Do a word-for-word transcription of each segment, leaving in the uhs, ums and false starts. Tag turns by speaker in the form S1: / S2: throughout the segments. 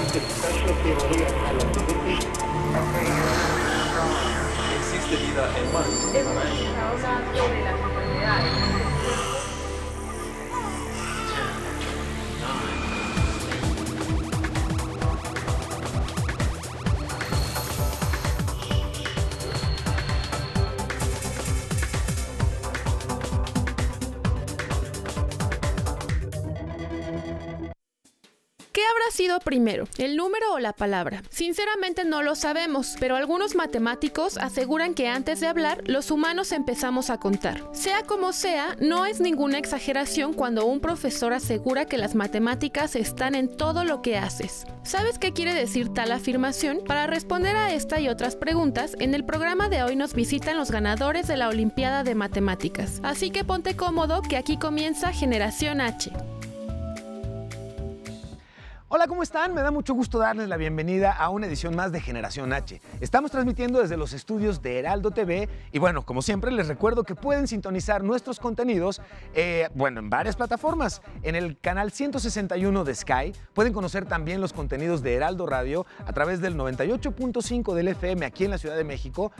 S1: ¿Existe vida en Marte?
S2: Estamos hablando de las enfermedades.
S3: ¿Qué habrá sido primero, el número o la palabra? Sinceramente no lo sabemos, pero algunos matemáticos aseguran que antes de hablar, los humanos empezamos a contar. Sea como sea, no es ninguna exageración cuando un profesor asegura que las matemáticas están en todo lo que haces. ¿Sabes qué quiere decir tal afirmación? Para responder a esta y otras preguntas, en el programa de hoy nos visitan los ganadores de la Olimpiada de Matemáticas. Así que ponte cómodo, que aquí comienza Generación H.
S4: Hola, ¿cómo están? Me da mucho gusto darles la bienvenida a una edición más de Generación H. Estamos transmitiendo desde los estudios de Heraldo T V y bueno, como siempre les recuerdo que pueden sintonizar nuestros contenidos, eh, bueno, en varias plataformas. En el canal ciento sesenta y uno de Sky pueden conocer también los contenidos de Heraldo Radio a través del noventa y ocho punto cinco del F M aquí en la Ciudad de México,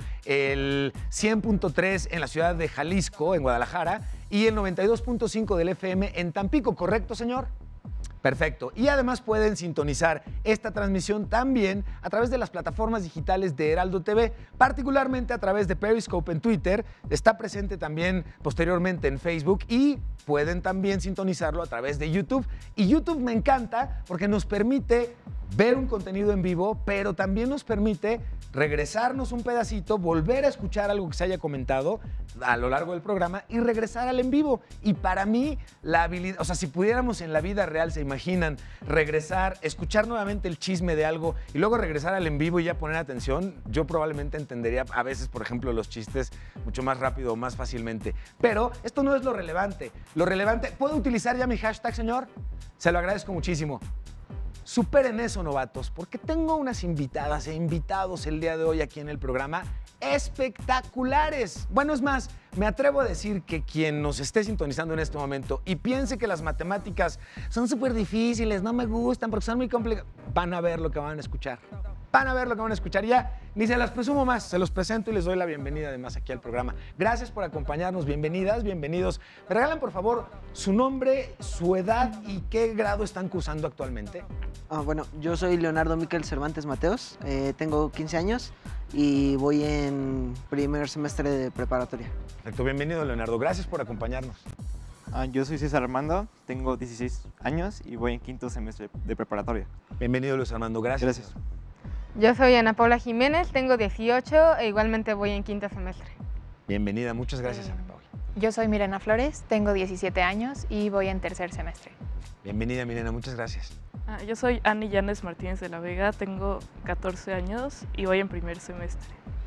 S4: el cien punto tres en la ciudad de Jalisco, en Guadalajara, y el noventa y dos punto cinco del F M en Tampico, ¿correcto, señor? Perfecto. Y además pueden sintonizar esta transmisión también a través de las plataformas digitales de Heraldo T V, particularmente a través de Periscope en Twitter. Está presente también posteriormente en Facebook y pueden también sintonizarlo a través de YouTube. Y YouTube me encanta porque nos permite ver un contenido en vivo, pero también nos permite regresarnos un pedacito, volver a escuchar algo que se haya comentado a lo largo del programa y regresar al en vivo. Y para mí, la habilidad, o sea, si pudiéramos en la vida real, se imaginan, regresar, escuchar nuevamente el chisme de algo y luego regresar al en vivo y ya poner atención, yo probablemente entendería a veces, por ejemplo, los chistes mucho más rápido o más fácilmente. Pero esto no es lo relevante. Lo relevante, ¿puedo utilizar ya mi hashtag, señor? Se lo agradezco muchísimo. Superen eso, novatos, porque tengo unas invitadas e invitados el día de hoy aquí en el programa espectaculares. Bueno, es más, me atrevo a decir que quien nos esté sintonizando en este momento y piense que las matemáticas son súper difíciles, no me gustan porque son muy complicadas, van a ver lo que van a escuchar. Van a ver lo que van a escuchar. Ya ni se las presumo más, se los presento y les doy la bienvenida además aquí al programa. Gracias por acompañarnos, bienvenidas, bienvenidos. Me regalan por favor su nombre, su edad y qué grado están cursando actualmente.
S5: Ah, bueno, yo soy Leonardo Miquel Cervantes Mateos, eh, tengo quince años y voy en primer semestre de preparatoria.
S4: Perfecto, bienvenido Leonardo, gracias por acompañarnos.
S6: Ah, yo soy César Armando, tengo dieciséis años y voy en quinto semestre de preparatoria.
S4: Bienvenido Luis Armando, gracias.
S6: Gracias.
S7: Yo soy Ana Paula Jiménez, tengo dieciocho e igualmente voy en quinto semestre.
S4: Bienvenida, muchas gracias Ana Paula.
S8: Yo soy Mirena Flores, tengo diecisiete años y voy en tercer semestre.
S4: Bienvenida Mirena, muchas gracias.
S9: Ah, yo soy Ani Llanes Martínez de la Vega, tengo catorce años y voy en primer semestre.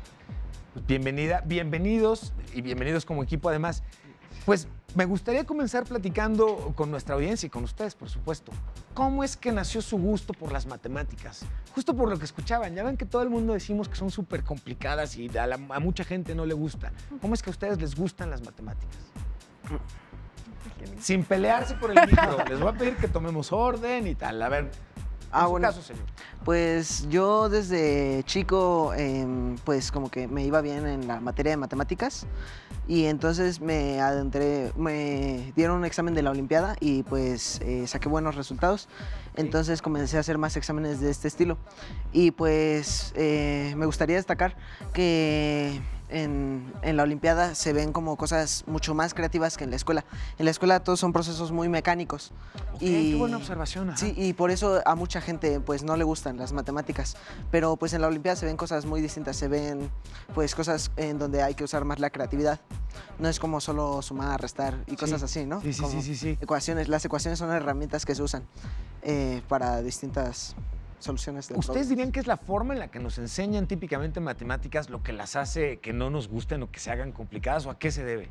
S4: Pues bienvenida, bienvenidos y bienvenidos como equipo además. Pues me gustaría comenzar platicando con nuestra audiencia y con ustedes, por supuesto. ¿Cómo es que nació su gusto por las matemáticas? Justo por lo que escuchaban. Ya ven que todo el mundo decimos que son súper complicadas y a, la, a mucha gente no le gusta. ¿Cómo es que a ustedes les gustan las matemáticas? Sin pelearse por el micro. Les voy a pedir que tomemos orden y tal. A ver,
S5: Ah,
S4: en su
S5: bueno,
S4: caso, señor.
S5: Pues yo desde chico, eh, pues como que me iba bien en la materia de matemáticas y entonces me adentré, me dieron un examen de la Olimpiada y pues eh, saqué buenos resultados. Entonces comencé a hacer más exámenes de este estilo y pues eh, me gustaría destacar que en, en la Olimpiada se ven como cosas mucho más creativas que en la escuela. En la escuela todos son procesos muy mecánicos.
S4: Okay,
S5: y,
S4: qué buena observación. Ajá.
S5: Sí, y por eso a mucha gente pues no le gustan las matemáticas, pero pues en la Olimpiada se ven cosas muy distintas, se ven pues cosas en donde hay que usar más la creatividad. No es como solo sumar, restar y cosas
S4: sí.
S5: así, ¿no?
S4: Sí, sí,
S5: como
S4: sí, sí, sí.
S5: Ecuaciones, las ecuaciones son herramientas que se usan eh, para distintas soluciones. De
S4: ¿Ustedes
S5: problemas.
S4: dirían que es la forma en la que nos enseñan típicamente matemáticas lo que las hace que no nos gusten o que se hagan complicadas o a qué se debe?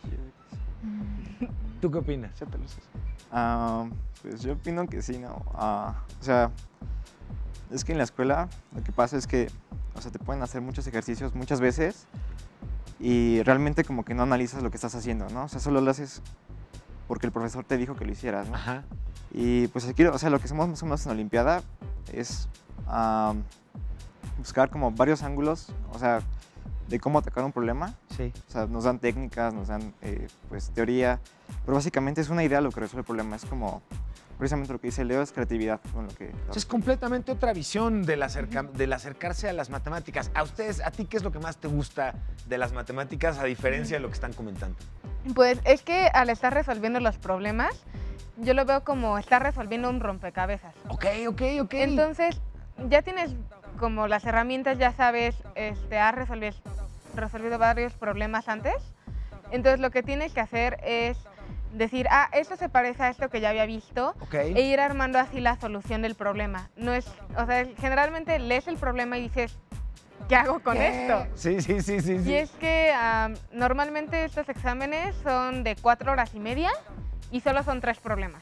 S4: ¿Tú qué opinas?
S6: Uh, pues yo opino que sí, ¿no? Uh, o sea, es que en la escuela lo que pasa es que, o sea, te pueden hacer muchos ejercicios muchas veces y realmente como que no analizas lo que estás haciendo, ¿no? O sea, solo lo haces porque el profesor te dijo que lo hicieras, ¿no?
S4: Ajá.
S6: Y pues aquí, o sea, lo que hacemos más o menos en la Olimpiada es um, buscar como varios ángulos, o sea, de cómo atacar un problema.
S4: Sí.
S6: O sea, nos dan técnicas, nos dan eh, pues teoría, pero básicamente es una idea lo que resuelve el problema. Es como precisamente lo que dice Leo, es creatividad. Con lo que,
S4: Es completamente otra visión del, acerca, del acercarse a las matemáticas. A ustedes, ¿a ti qué es lo que más te gusta de las matemáticas a diferencia de lo que están comentando?
S7: Pues es que al estar resolviendo los problemas, yo lo veo como estar resolviendo un rompecabezas.
S4: Ok, ok, ok.
S7: Entonces, ya tienes como las herramientas, ya sabes, este, has resolvido, resolvido varios problemas antes. Entonces, lo que tienes que hacer es decir, ah, esto se parece a esto que ya había visto,
S4: okay.
S7: e ir armando así la solución del problema. No es, o sea, generalmente lees el problema y dices, ¿qué hago con
S4: ¿Qué?
S7: esto?
S4: Sí, sí, sí, sí.
S7: Y
S4: sí.
S7: es que um, normalmente estos exámenes son de cuatro horas y media y solo son tres problemas.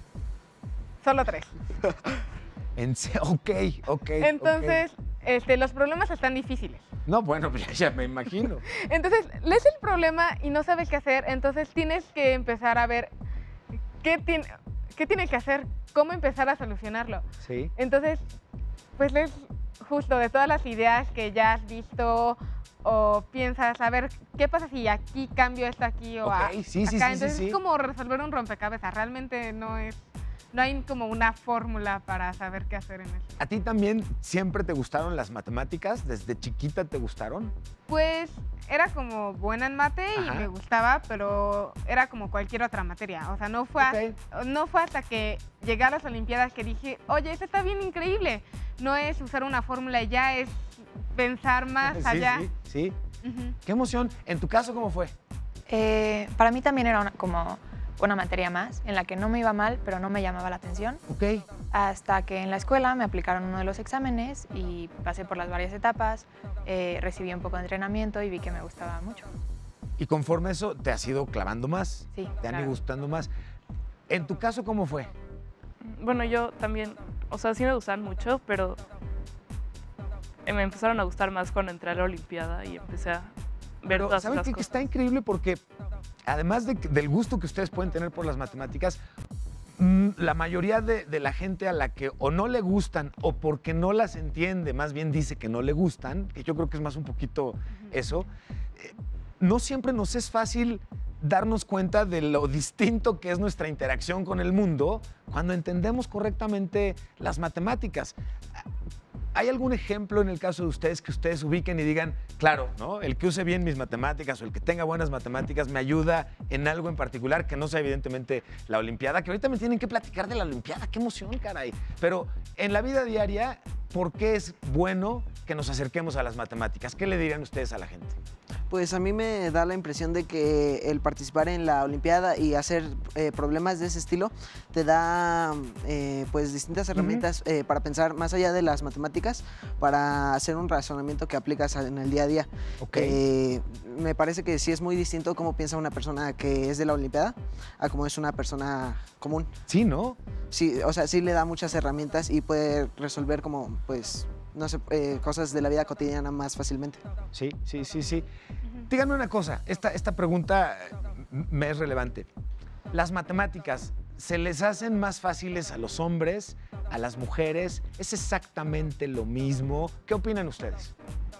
S7: Solo tres.
S4: En se- ok, ok.
S7: Entonces,
S4: okay.
S7: Este, los problemas están difíciles.
S4: No, bueno, pues ya, ya me imagino.
S7: Entonces, lees el problema y no sabes qué hacer, entonces tienes que empezar a ver qué tiene, qué tiene que hacer, cómo empezar a solucionarlo.
S4: Sí.
S7: Entonces, pues lees justo de todas las ideas que ya has visto o piensas, a ver, ¿qué pasa si aquí cambio esto aquí o
S4: okay,
S7: a,
S4: sí, sí,
S7: acá?
S4: sí,
S7: Entonces
S4: sí, sí.
S7: es como resolver un rompecabezas, realmente no es... No hay como una fórmula para saber qué hacer en eso.
S4: ¿A ti también siempre te gustaron las matemáticas? ¿Desde chiquita te gustaron?
S7: Pues era como buena en mate y
S4: Ajá.
S7: me gustaba, pero era como cualquier otra materia. O sea, no fue,
S4: Okay.
S7: hasta, no fue hasta que llegué a las Olimpiadas que dije, oye, esto está bien increíble. No es usar una fórmula y ya, es pensar más
S4: Sí,
S7: allá.
S4: sí, sí.
S7: Ujú.
S4: Qué emoción. ¿En tu caso cómo fue?
S8: Eh, para mí también era una- como una materia más, en la que no me iba mal, pero no me llamaba la atención.
S4: Ok.
S8: Hasta que en la escuela me aplicaron uno de los exámenes y pasé por las varias etapas, eh, recibí un poco de entrenamiento y vi que me gustaba mucho.
S4: Y conforme eso te has ido clavando más.
S8: Sí,
S4: Te han
S8: claro.
S4: ido gustando más. ¿En tu caso cómo fue?
S9: Bueno, yo también, o sea, sí me gustan mucho, pero me empezaron a gustar más cuando entré a la Olimpiada y empecé a ver
S4: Pero
S9: todas
S4: ¿saben
S9: esas
S4: qué? Que
S9: cosas.
S4: está increíble porque además de, que- del gusto que ustedes pueden tener por las matemáticas, mm, la mayoría de, de la gente a la que o no le gustan o porque no las entiende, más bien dice que no le gustan, que yo creo que es más un poquito eso, eh, no siempre nos es fácil darnos cuenta de lo distinto que es nuestra interacción con el mundo cuando entendemos correctamente las matemáticas. ¿Hay algún ejemplo en el caso de ustedes que ustedes ubiquen y digan, claro, ¿no? El que use bien mis matemáticas o el que tenga buenas matemáticas me ayuda en algo en particular que no sea evidentemente la Olimpiada, que ahorita me tienen que platicar de la Olimpiada, qué emoción, caray. Pero en la vida diaria, ¿por qué es bueno que nos acerquemos a las matemáticas? ¿Qué le dirían ustedes a la gente?
S5: Pues a mí me da la impresión de que el participar en la Olimpiada y hacer eh, problemas de ese estilo te da eh, pues distintas herramientas eh, para pensar más allá de las matemáticas, para hacer un razonamiento que aplicas en el día a día.
S4: Ok.
S5: Eh, me parece que sí es muy distinto cómo piensa una persona que es de la Olimpiada a cómo es una persona común.
S4: Sí, ¿no?
S5: Sí, o sea, sí le da muchas herramientas y puede resolver como, pues, no sé, eh, cosas de la vida cotidiana más fácilmente.
S4: Sí, sí, sí, sí. Díganme una cosa, esta, esta pregunta eh, me es relevante. ¿Las matemáticas se les hacen más fáciles a los hombres, a las mujeres? ¿Es exactamente lo mismo? ¿Qué opinan ustedes?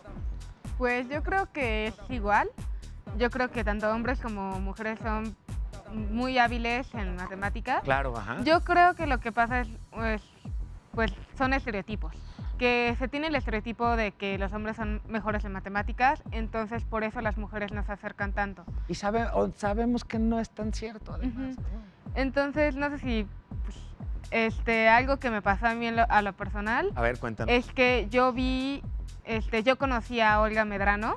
S7: Pues yo creo que es igual. Yo creo que tanto hombres como mujeres son muy hábiles en matemáticas.
S4: Claro, ajá.
S7: Yo creo que lo que pasa es, pues, pues son estereotipos. Que se tiene el estereotipo de que los hombres son mejores en matemáticas, entonces por eso las mujeres no se acercan tanto.
S4: Y sabe, o sabemos que no es tan cierto, además.
S7: Ujú.
S4: ¿no?
S7: Entonces, no sé si pues, este, algo que me pasó a mí en lo- a lo personal
S4: A ver, cuéntanos.
S7: es que yo vi, este, yo conocí a Olga Medrano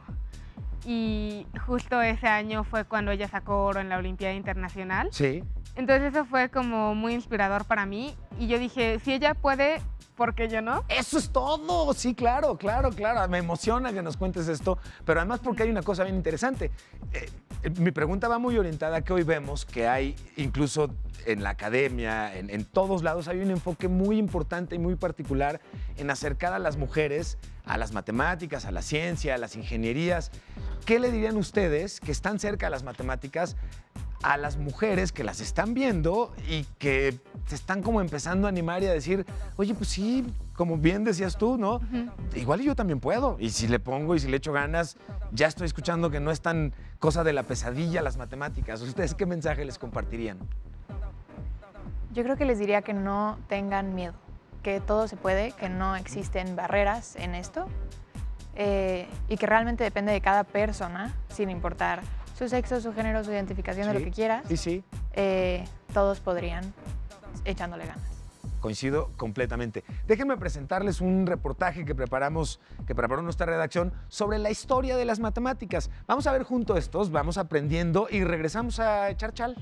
S7: y justo ese año fue cuando ella sacó oro en la Olimpiada Internacional.
S4: Sí.
S7: Entonces eso fue como muy inspirador para mí y yo dije, si ella puede, ¿por qué yo no?
S4: Eso es todo, sí, claro, claro, claro. Me emociona que nos cuentes esto, pero además porque hay una cosa bien interesante. Eh, eh, mi pregunta va muy orientada a que hoy vemos que hay, incluso en la academia, en, en todos lados, hay un enfoque muy importante y muy particular en acercar a las mujeres a las matemáticas, a la ciencia, a las ingenierías. ¿Qué le dirían ustedes que están cerca de las matemáticas a las mujeres que las están viendo y que se están como empezando a animar y a decir, oye, pues sí, como bien decías tú, ¿no? Uh-huh. Igual yo también puedo. Y si le pongo y si le echo ganas, ya estoy escuchando que no es tan cosa de la pesadilla las matemáticas. ¿Ustedes qué mensaje les compartirían?
S8: Yo creo que les diría que no tengan miedo, que todo se puede, que no existen barreras en esto eh, y que realmente depende de cada persona, sin importar su sexo, su género, su identificación, sí, de lo que quieras.
S4: Sí, sí.
S8: Eh, todos podrían echándole ganas.
S4: Coincido completamente. Déjenme presentarles un reportaje que preparamos, que preparó nuestra redacción sobre la historia de las matemáticas. Vamos a ver junto estos, vamos aprendiendo y regresamos a echar chal.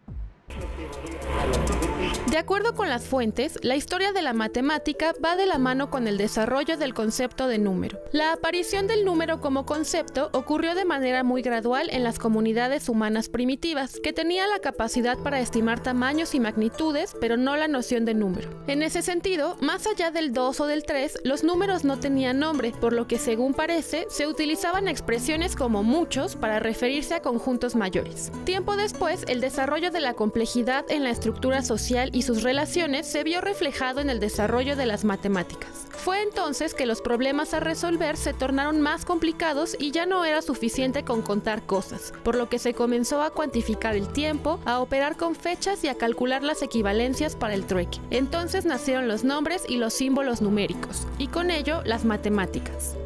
S3: De acuerdo con las fuentes, la historia de la matemática va de la mano con el desarrollo del concepto de número. La aparición del número como concepto ocurrió de manera muy gradual en las comunidades humanas primitivas, que tenían la capacidad para estimar tamaños y magnitudes, pero no la noción de número. En ese sentido, más allá del dos o del tres, los números no tenían nombre, por lo que, según parece, se utilizaban expresiones como muchos para referirse a conjuntos mayores. Tiempo después, el desarrollo de la complejidad en la estructura social y sus relaciones se vio reflejado en el desarrollo de las matemáticas. Fue entonces que los problemas a resolver se tornaron más complicados y ya no era suficiente con contar cosas, por lo que se comenzó a cuantificar el tiempo, a operar con fechas y a calcular las equivalencias para el trueque. Entonces nacieron los nombres y los símbolos numéricos, y con ello las matemáticas.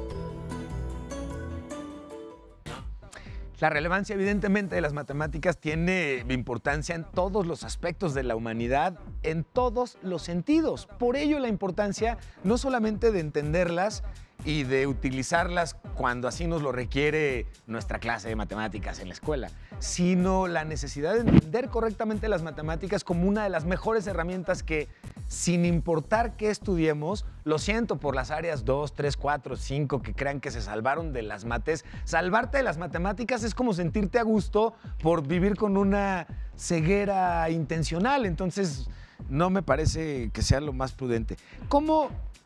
S4: La relevancia, evidentemente, de las matemáticas tiene importancia en todos los aspectos de la humanidad, en todos los sentidos. Por ello, la importancia no solamente de entenderlas y de utilizarlas cuando así nos lo requiere nuestra clase de matemáticas en la escuela, sino la necesidad de entender correctamente las matemáticas como una de las mejores herramientas que, sin importar qué estudiemos, lo siento por las áreas dos, tres, cuatro, cinco que crean que se salvaron de las mates, salvarte de las matemáticas es como sentirte a gusto por vivir con una ceguera intencional, entonces no me parece que sea lo más prudente. ¿Cómo...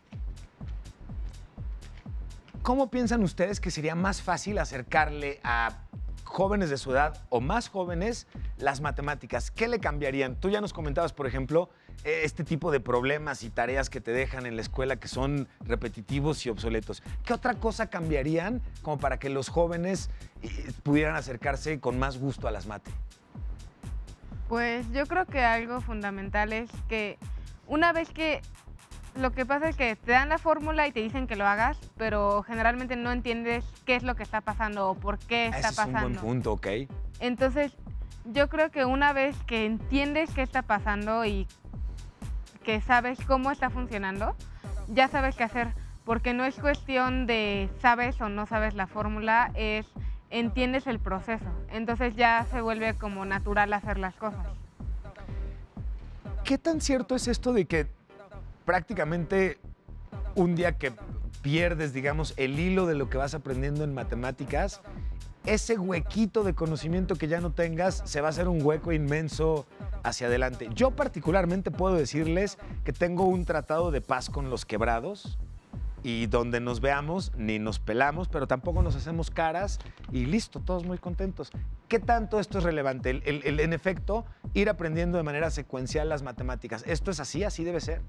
S4: ¿Cómo piensan ustedes que sería más fácil acercarle a jóvenes de su edad o más jóvenes las matemáticas? ¿Qué le cambiarían? Tú ya nos comentabas, por ejemplo, este tipo de problemas y tareas que te dejan en la escuela que son repetitivos y obsoletos. ¿Qué otra cosa cambiarían como para que los jóvenes pudieran acercarse con más gusto a las mates?
S7: Pues yo creo que algo fundamental es que una vez que lo que pasa es que te dan la fórmula y te dicen que lo hagas, pero generalmente no entiendes qué es lo que está pasando o por qué está
S4: Ese
S7: pasando.
S4: Es un buen punto, ok.
S7: Entonces, yo creo que una vez que entiendes qué está pasando y que sabes cómo está funcionando, ya sabes qué hacer, porque no es cuestión de sabes o no sabes la fórmula, es entiendes el proceso. Entonces ya se vuelve como natural hacer las cosas.
S4: ¿Qué tan cierto es esto de que prácticamente un día que pierdes, digamos, el hilo de lo que vas aprendiendo en matemáticas, ese huequito de conocimiento que ya no tengas se va a hacer un hueco inmenso hacia adelante? Yo particularmente puedo decirles que tengo un tratado de paz con los quebrados y donde nos veamos ni nos pelamos, pero tampoco nos hacemos caras y listo, todos muy contentos. ¿Qué tanto esto es relevante? El, el, el, en efecto, ir aprendiendo de manera secuencial las matemáticas. ¿Esto es así? ¿Así debe ser?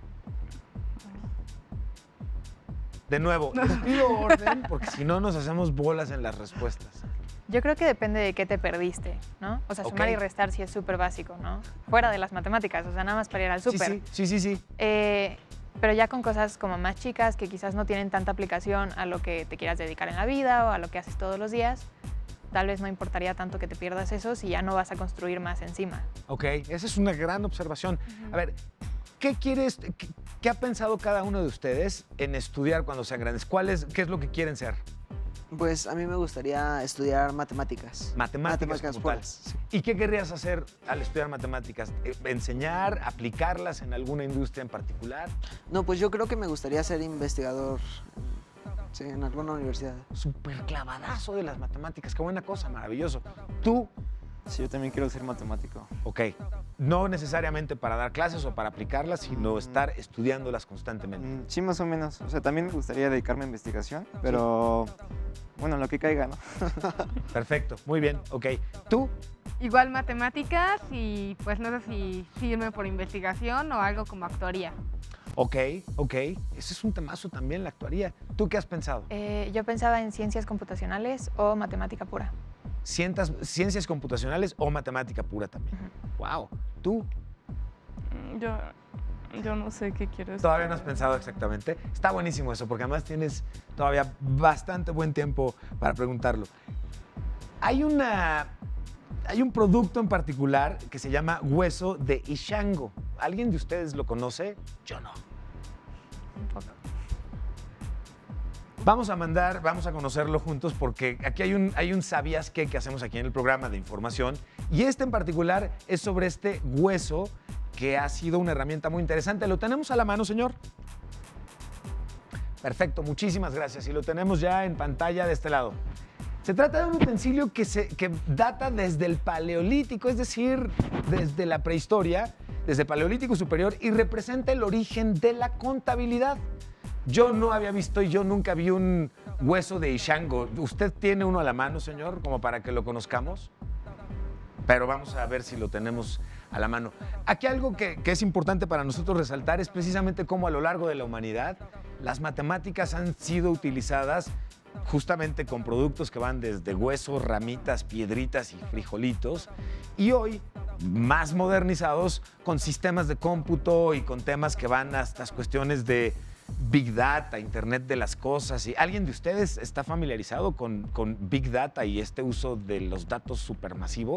S4: De nuevo, les pido orden porque si no nos hacemos bolas en las respuestas.
S8: Yo creo que depende de qué te perdiste, ¿no? O sea, sumar
S4: Ok.
S8: y restar sí es súper básico, ¿no? Fuera de las matemáticas, o sea, nada más para ir al súper.
S4: Sí, sí, sí, sí, sí.
S8: Eh, pero ya con cosas como más chicas que quizás no tienen tanta aplicación a lo que te quieras dedicar en la vida o a lo que haces todos los días, tal vez no importaría tanto que te pierdas eso si ya no vas a construir más encima.
S4: Ok, esa es una gran observación. A ver, ¿qué quieres, qué, qué ha pensado cada uno de ustedes en estudiar cuando sean grandes? ¿Cuál es, qué es lo que quieren ser?
S5: Pues a mí me gustaría estudiar matemáticas.
S4: Matemáticas, como tal.
S5: puras, sí.
S4: ¿Y qué querrías hacer al estudiar matemáticas? Eh, ¿Enseñar, aplicarlas en alguna industria en particular?
S5: No, pues yo creo que me gustaría ser investigador en, sí, en alguna universidad.
S4: Súper clavadazo de las matemáticas, qué buena cosa, maravilloso. ¿Tú?
S6: Sí, yo también quiero ser matemático.
S4: Ok, no necesariamente para dar clases o para aplicarlas, sino
S6: Mm.
S4: estar estudiándolas constantemente.
S6: Mm, Sí, más o menos. O sea, también me gustaría dedicarme a investigación, pero bueno, lo que caiga, ¿no?
S4: Perfecto, muy bien, ok. ¿Tú?
S7: igual matemáticas y pues no sé si sirve por investigación o algo como actuaría.
S4: Ok, ok. Ese es un temazo también, la actuaría. ¿Tú qué has pensado?
S8: Eh, yo pensaba en ciencias computacionales o matemática pura.
S4: Cientas- ciencias computacionales o matemática pura también. Wow. ¿Tú?
S9: Mm, Yo, yo no sé qué quiero decir.
S4: Todavía no has pensado exactamente. Está buenísimo eso, porque además tienes todavía bastante buen tiempo para preguntarlo. Hay una... Hay un producto en particular que se llama hueso de Ishango. ¿Alguien de ustedes lo conoce? Yo no. Vamos a mandar, vamos a conocerlo juntos porque aquí hay un, hay un sabías qué que hacemos aquí en el programa de información y este en particular es sobre este hueso que ha sido una herramienta muy interesante. ¿Lo tenemos a la mano, señor? Perfecto, muchísimas gracias. Y lo tenemos ya en pantalla de este lado. Se trata de un utensilio que, se, que data desde el Paleolítico, es decir, desde la prehistoria, desde el Paleolítico superior, y representa el origen de la contabilidad. Yo no había visto y yo nunca vi un hueso de Ishango. ¿Usted tiene uno a la mano, señor, como para que lo conozcamos? Pero vamos a ver si lo tenemos a la mano. Aquí algo que, que es importante para nosotros resaltar es precisamente cómo a lo largo de la humanidad las matemáticas han sido utilizadas justamente con productos que van desde huesos, ramitas, piedritas y frijolitos, y hoy más modernizados con sistemas de cómputo y con temas que van hasta las cuestiones de Big Data, Internet de las cosas. ¿Y alguien de ustedes está familiarizado con, con Big Data y este uso de los datos supermasivo?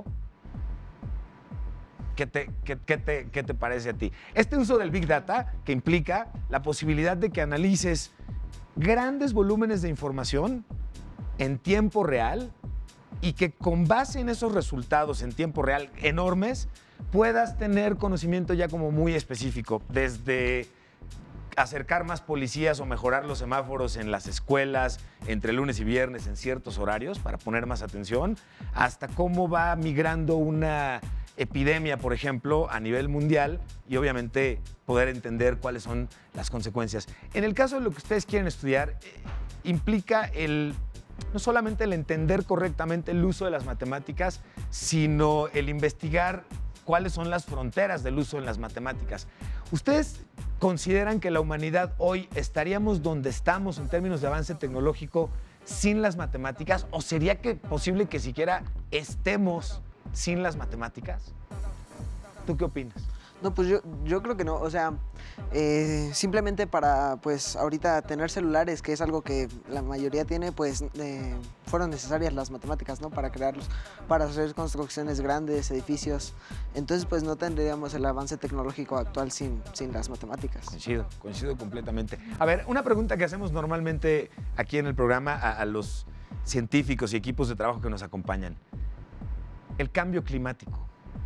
S4: ¿Qué te, qué, qué te, ¿Qué te parece a ti? Este uso del Big Data que implica la posibilidad de que analices grandes volúmenes de información en tiempo real y que con base en esos resultados en tiempo real enormes puedas tener conocimiento ya como muy específico, desde acercar más policías o mejorar los semáforos en las escuelas entre lunes y viernes en ciertos horarios para poner más atención, hasta cómo va migrando una epidemia, por ejemplo, a nivel mundial y obviamente poder entender cuáles son las consecuencias. En el caso de lo que ustedes quieren estudiar, eh, implica el, no solamente el entender correctamente el uso de las matemáticas, sino el investigar cuáles son las fronteras del uso en las matemáticas. ¿Ustedes consideran que la humanidad hoy estaríamos donde estamos en términos de avance tecnológico sin las matemáticas? ¿O sería que posible que siquiera estemos sin las matemáticas? ¿Tú qué opinas?
S5: No, pues yo, yo creo que no, o sea, eh, simplemente para, pues, ahorita tener celulares, que es algo que la mayoría tiene, pues, eh, fueron necesarias las matemáticas, ¿no? Para crearlos, para hacer construcciones grandes, edificios, entonces, pues, no tendríamos el avance tecnológico actual sin, sin las matemáticas.
S4: Coincido, coincido completamente. A ver, una pregunta que hacemos normalmente aquí en el programa a, a los científicos y equipos de trabajo que nos acompañan. ¿El cambio climático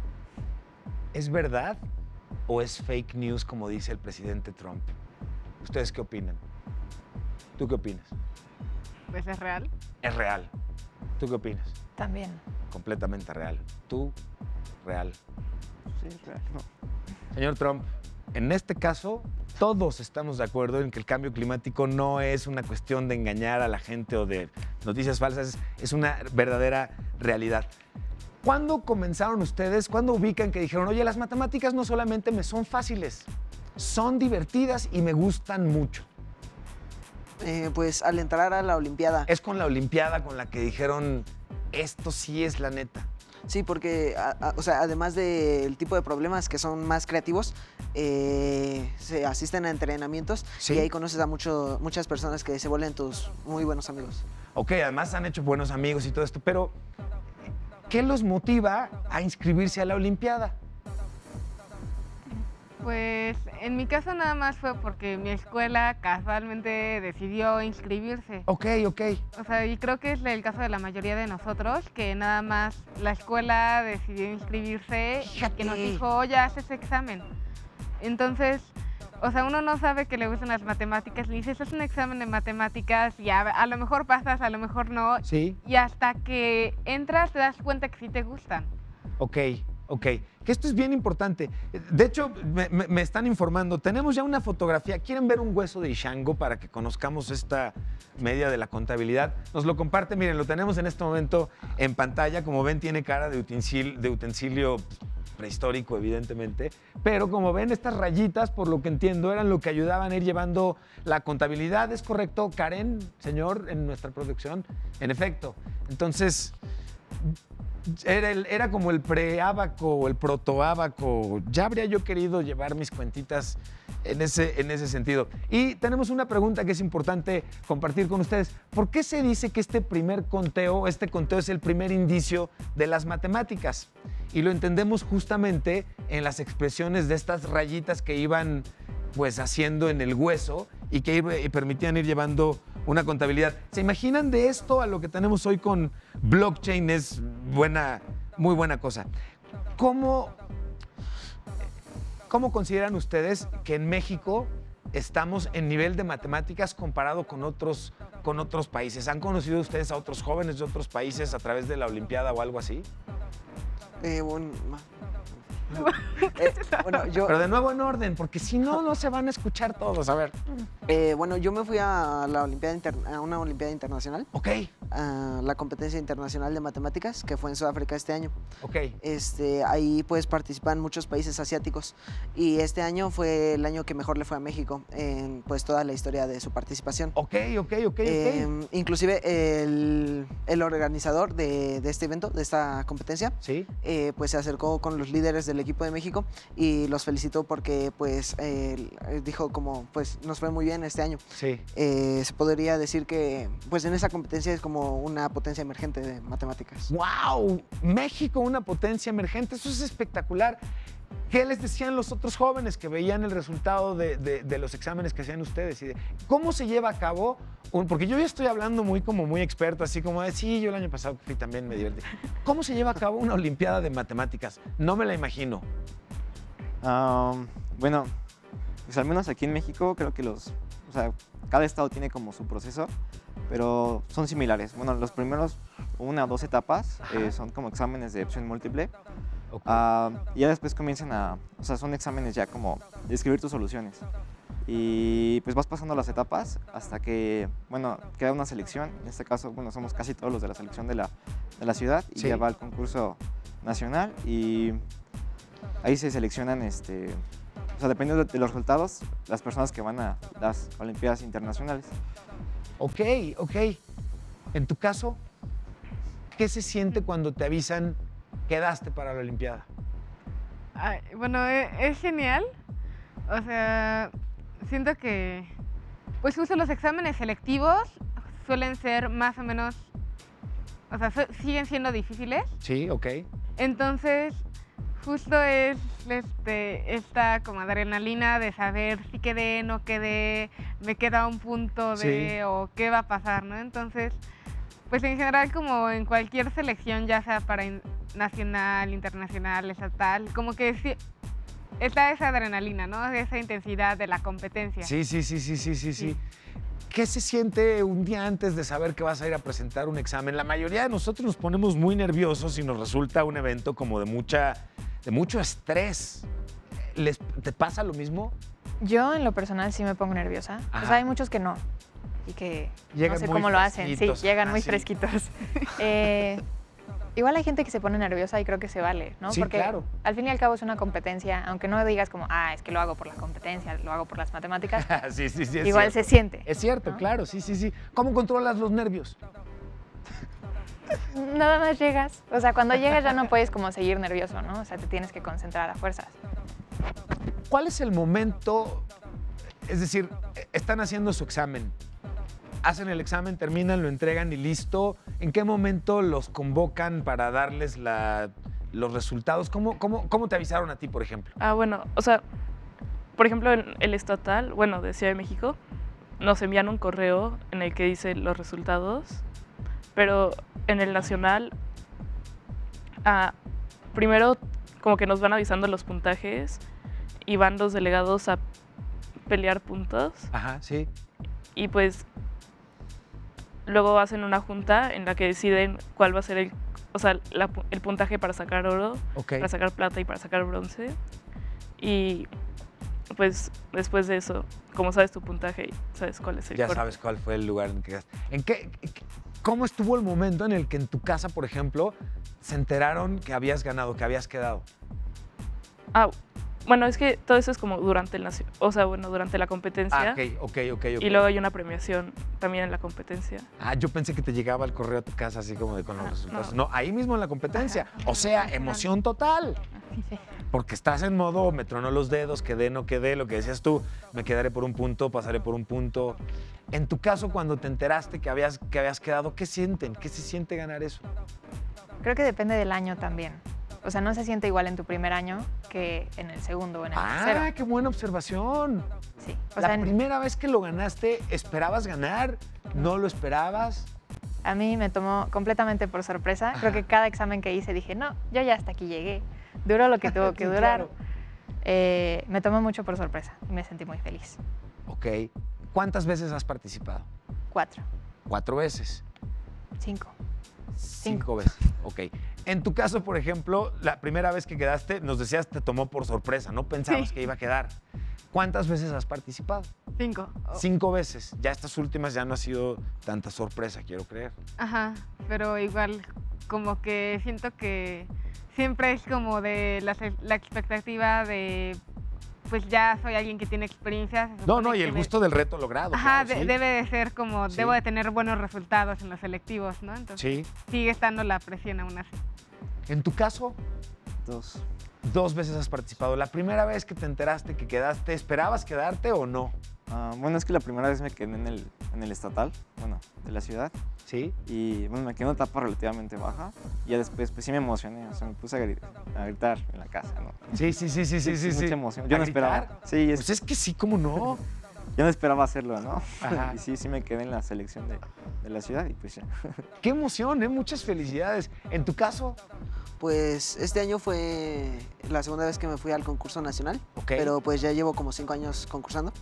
S4: es verdad o es fake news, como dice el presidente Trump? ¿Ustedes qué opinan? ¿Tú qué opinas?
S7: Pues es real.
S4: Es real. ¿Tú qué opinas?
S8: También.
S4: Completamente real. ¿Tú? Real.
S6: Sí, claro.
S4: Señor Trump, en este caso, todos estamos de acuerdo en que el cambio climático no es una cuestión de engañar a la gente o de noticias falsas, es una verdadera realidad. ¿Cuándo comenzaron ustedes, cuándo ubican que dijeron, oye, las matemáticas no solamente me son fáciles, son divertidas y me gustan mucho?
S5: Eh, pues al entrar a la Olimpiada.
S4: Es con la Olimpiada con la que dijeron, esto sí es la neta.
S5: Sí, porque, a, a, o sea, además del tipo de problemas que son más creativos, eh, se asisten a entrenamientos
S4: Sí.
S5: y ahí conoces a mucho, muchas personas que se vuelven tus muy buenos amigos.
S4: Ok, además han hecho buenos amigos y todo esto, pero ¿qué los motiva a inscribirse a la Olimpiada?
S7: Pues en mi caso nada más fue porque mi escuela casualmente decidió inscribirse.
S4: Ok, ok.
S7: O sea, y creo que es el caso de la mayoría de nosotros, que nada más la escuela decidió inscribirse y que nos dijo, oye, haz ese examen. Entonces, o sea, uno no sabe que le gustan las matemáticas, le dices, es un examen de matemáticas y a, a lo mejor pasas, a lo mejor no.
S4: Sí.
S7: Y hasta que entras te das cuenta que sí te gustan.
S4: Ok, Ok, que esto es bien importante. De hecho, me, me- me están informando, tenemos ya una fotografía. ¿Quieren ver un hueso de Ishango para que conozcamos esta media de la contabilidad? Nos lo comparte, miren, lo tenemos en este momento en pantalla. Como ven, tiene cara de utensil- de utensilio prehistórico, evidentemente. Pero como ven, estas rayitas, por lo que entiendo, eran lo que ayudaban a ir llevando la contabilidad. ¿Es correcto, Karen, señor, en nuestra producción? En efecto. Entonces... Era, el- era como el preábaco o el protoábaco. Ya habría yo querido llevar mis cuentitas en ese, en ese sentido. Y tenemos una pregunta que es importante compartir con ustedes. ¿Por qué se dice que este primer conteo, este conteo es el primer indicio de las matemáticas? Y lo entendemos justamente en las expresiones de estas rayitas que iban pues haciendo en el hueso y que iba- y permitían ir llevando una contabilidad. ¿Se imaginan de esto a lo que tenemos hoy con blockchain? Es buena, muy buena cosa. ¿Cómo, cómo consideran ustedes que en México estamos en nivel de matemáticas comparado con otros, con otros países? ¿Han conocido ustedes a otros jóvenes de otros países a través de la Olimpiada o algo así?
S5: Eh, bueno, ma- Eh, bueno, yo,
S4: Pero de nuevo en orden, porque si no, no se van a escuchar todos. A ver.
S5: eh, bueno, yo me fui a, la Olimpiada Inter- a una Olimpiada Internacional,
S4: Ok,
S5: a la competencia internacional de matemáticas, que fue en Sudáfrica este año.
S4: ok.
S5: Este, ahí pues participan muchos países asiáticos y este año fue el año que mejor le fue a México en pues toda la historia de su participación.
S4: Ok, ok, ok, ok.
S5: Eh, inclusive el, el organizador de, de este evento, de esta competencia,
S4: Sí.
S5: eh, pues se acercó con los líderes del equipo de México y los felicitó porque pues eh, dijo como pues nos fue muy bien este año.
S4: Sí.
S5: Eh, se podría decir que pues en esa competencia es como una potencia emergente de matemáticas.
S4: ¡Wow! México, una potencia emergente. Eso es espectacular. ¿Qué les decían los otros jóvenes que veían el resultado de, de- de los exámenes que hacían ustedes? Y de, ¿cómo se lleva a cabo? un- porque yo ya estoy hablando muy como muy experto, así como de, sí, yo el año pasado fui también me divertí. ¿Cómo se lleva a cabo una olimpiada de matemáticas? No me la imagino.
S6: Am, bueno, pues al menos aquí en México creo que los, o sea, cada estado tiene como su proceso, pero son similares. Bueno, los primeros una o dos etapas eh, son como exámenes de opción múltiple.
S4: Ok.
S6: Ah, y ya después comienzan a, o sea, son exámenes ya como de escribir tus soluciones. Y pues vas pasando las etapas hasta que, bueno, queda una selección. En este caso, bueno, somos casi todos los de la selección de la, de la ciudad y
S4: Sí.
S6: ya va al concurso nacional y ahí se seleccionan, este, o sea, dependiendo de, de los resultados, las personas que van a las Olimpiadas Internacionales.
S4: Ok, ok. En tu caso, ¿qué se siente cuando te avisan quedaste para la olimpiada?
S7: Ay, bueno, e- es genial. O sea, siento que, pues justo los exámenes selectivos suelen ser más o menos, o sea, su- siguen siendo difíciles.
S4: Sí, ok.
S7: Entonces, justo es este, esta como adrenalina de saber si quedé, no quedé, me queda un punto de,
S4: Sí.
S7: o qué va a pasar, ¿no? Entonces, pues en general como en cualquier selección, ya sea para in- nacional, internacional, estatal, como que sí, está esa adrenalina, ¿no? Esa intensidad de la competencia.
S4: Sí, sí, sí, sí, sí, sí, sí.
S7: Sí.
S4: ¿Qué se siente un día antes de saber que vas a ir a presentar un examen? La mayoría de nosotros nos ponemos muy nerviosos y nos resulta un evento como de mucha, de mucho estrés. ¿Les, ¿Te pasa lo mismo?
S8: Yo en lo personal sí me pongo nerviosa. O
S4: Ajá.
S8: sea, hay muchos que no. Y que
S4: Llegan
S8: no sé
S4: muy
S8: cómo lo hacen. Sí,
S4: fresquitos.
S8: llegan
S4: Ah,
S8: muy
S4: sí.
S8: fresquitos. Eh, igual hay gente que se pone nerviosa y creo que se vale, ¿no?
S4: Sí,
S8: Porque
S4: claro.
S8: al fin y al cabo es una competencia, aunque no digas como, ah, es que lo hago por la competencia, lo hago por las matemáticas,
S4: sí, sí, sí. Es
S8: igual
S4: cierto.
S8: se siente.
S4: Es cierto,
S8: ¿no?
S4: claro, sí, sí, sí. ¿Cómo controlas los nervios?
S8: Nada más llegas. O sea, cuando llegas ya no puedes como seguir nervioso, ¿no? O sea, te tienes que concentrar a fuerzas.
S4: ¿Cuál es el momento? Es decir, están haciendo su examen. Hacen el examen, terminan, lo entregan y listo. ¿En qué momento los convocan para darles la- los resultados? ¿Cómo, cómo, ¿Cómo te avisaron a ti, por ejemplo?
S9: Ah, bueno, o sea, por ejemplo, en el estatal, bueno, de Ciudad de México, nos envían un correo en el que dice los resultados, pero en el nacional, ah, primero como que nos van avisando los puntajes y van los delegados a pelear puntos
S4: Ajá, sí.
S9: y pues luego hacen una junta en la que deciden cuál va a ser el o sea, la pu- el puntaje para sacar oro,
S4: Ok.
S9: para sacar plata y para sacar bronce. Y pues después de eso, como sabes tu puntaje, sabes cuál es el
S4: Ya
S9: corte.
S4: sabes cuál fue el lugar en que quedaste. ¿En qué, en qué- ¿Cómo estuvo el momento en el que en tu casa, por ejemplo, se enteraron que habías ganado, que habías quedado?
S9: Ah, bueno, es que todo eso es como durante el nacio- o sea, bueno, durante la competencia.
S4: Ah, ok, ok, ok, ok.
S9: Y luego hay una premiación también en la competencia.
S4: Ah, yo pensé que te llegaba el correo a tu casa así como de con los
S9: Ah,
S4: resultados.
S9: no.
S4: No, ahí mismo en la competencia. O sea, emoción total. Porque estás en modo, me tronó los dedos, quedé, no quedé, lo que decías tú, me quedaré por un punto, pasaré por un punto. En tu caso, cuando te enteraste que habías, que habías quedado, ¿qué sienten? ¿Qué se siente ganar eso?
S8: Creo que depende del año también. O sea, no se siente igual en tu primer año que en el segundo o en el
S4: Ah,
S8: tercero.
S4: qué buena observación.
S8: Sí. O
S4: La
S8: sea, en-
S4: primera vez que lo ganaste, ¿esperabas ganar? ¿No lo esperabas?
S8: a mí me tomó completamente por sorpresa. Creo
S4: Ajá.
S8: que cada examen que hice dije, no, yo ya hasta aquí llegué. Duró lo que tuvo que
S4: Sí,
S8: durar.
S4: claro.
S8: Eh, me tomó mucho por sorpresa y me sentí muy feliz.
S4: Ok. ¿Cuántas veces has participado?
S8: Cuatro,
S4: Cuatro veces.
S8: cinco.
S4: Cinco veces. Ok. En tu caso, por ejemplo, la primera vez que quedaste, nos decías, te tomó por sorpresa, no pensabas
S7: Sí.
S4: que iba a quedar. ¿Cuántas veces has participado?
S7: Cinco. Oh,
S4: Cinco veces. Ya estas últimas ya no ha sido tanta sorpresa, quiero creer.
S7: Ajá, pero igual como que siento que siempre es como de la, la expectativa de, pues ya soy alguien que tiene experiencia. se
S4: No,
S7: supone
S4: no, y
S7: que
S4: el
S7: me-
S4: gusto del reto logrado.
S7: Ajá,
S4: claro,
S7: de-
S4: sí.
S7: debe de ser como,
S4: Sí.
S7: debo de tener buenos resultados en los selectivos, ¿no? Entonces
S4: Sí.
S7: sigue estando la presión aún así.
S4: En tu caso,
S6: Dos.
S4: dos veces has participado. La primera vez que te enteraste que quedaste, ¿esperabas quedarte o no?
S6: Ah, bueno, es que la primera vez me quedé en el, en el estatal, bueno, de la ciudad.
S4: Sí.
S6: Y bueno, me quedé en una etapa relativamente baja. Y ya después, pues sí me emocioné, o sea, me puse a, gri- a gritar en la casa, ¿no?
S4: Sí, sí, sí, sí, sí, sí.
S6: Mucha
S4: sí.
S6: emoción. Yo
S4: ¿A
S6: no
S4: gritar?
S6: esperaba. Sí, es-
S4: Pues es que sí, ¿cómo no?
S6: yo no esperaba hacerlo, ¿no?
S4: Ajá.
S6: Y sí, sí me quedé en la selección de, de la ciudad y pues ya.
S4: Qué emoción, ¿eh? Muchas felicidades. En tu caso,
S5: Pues este año fue la segunda vez que me fui al concurso nacional,
S4: Ok.
S5: pero pues ya llevo como cinco años concursando.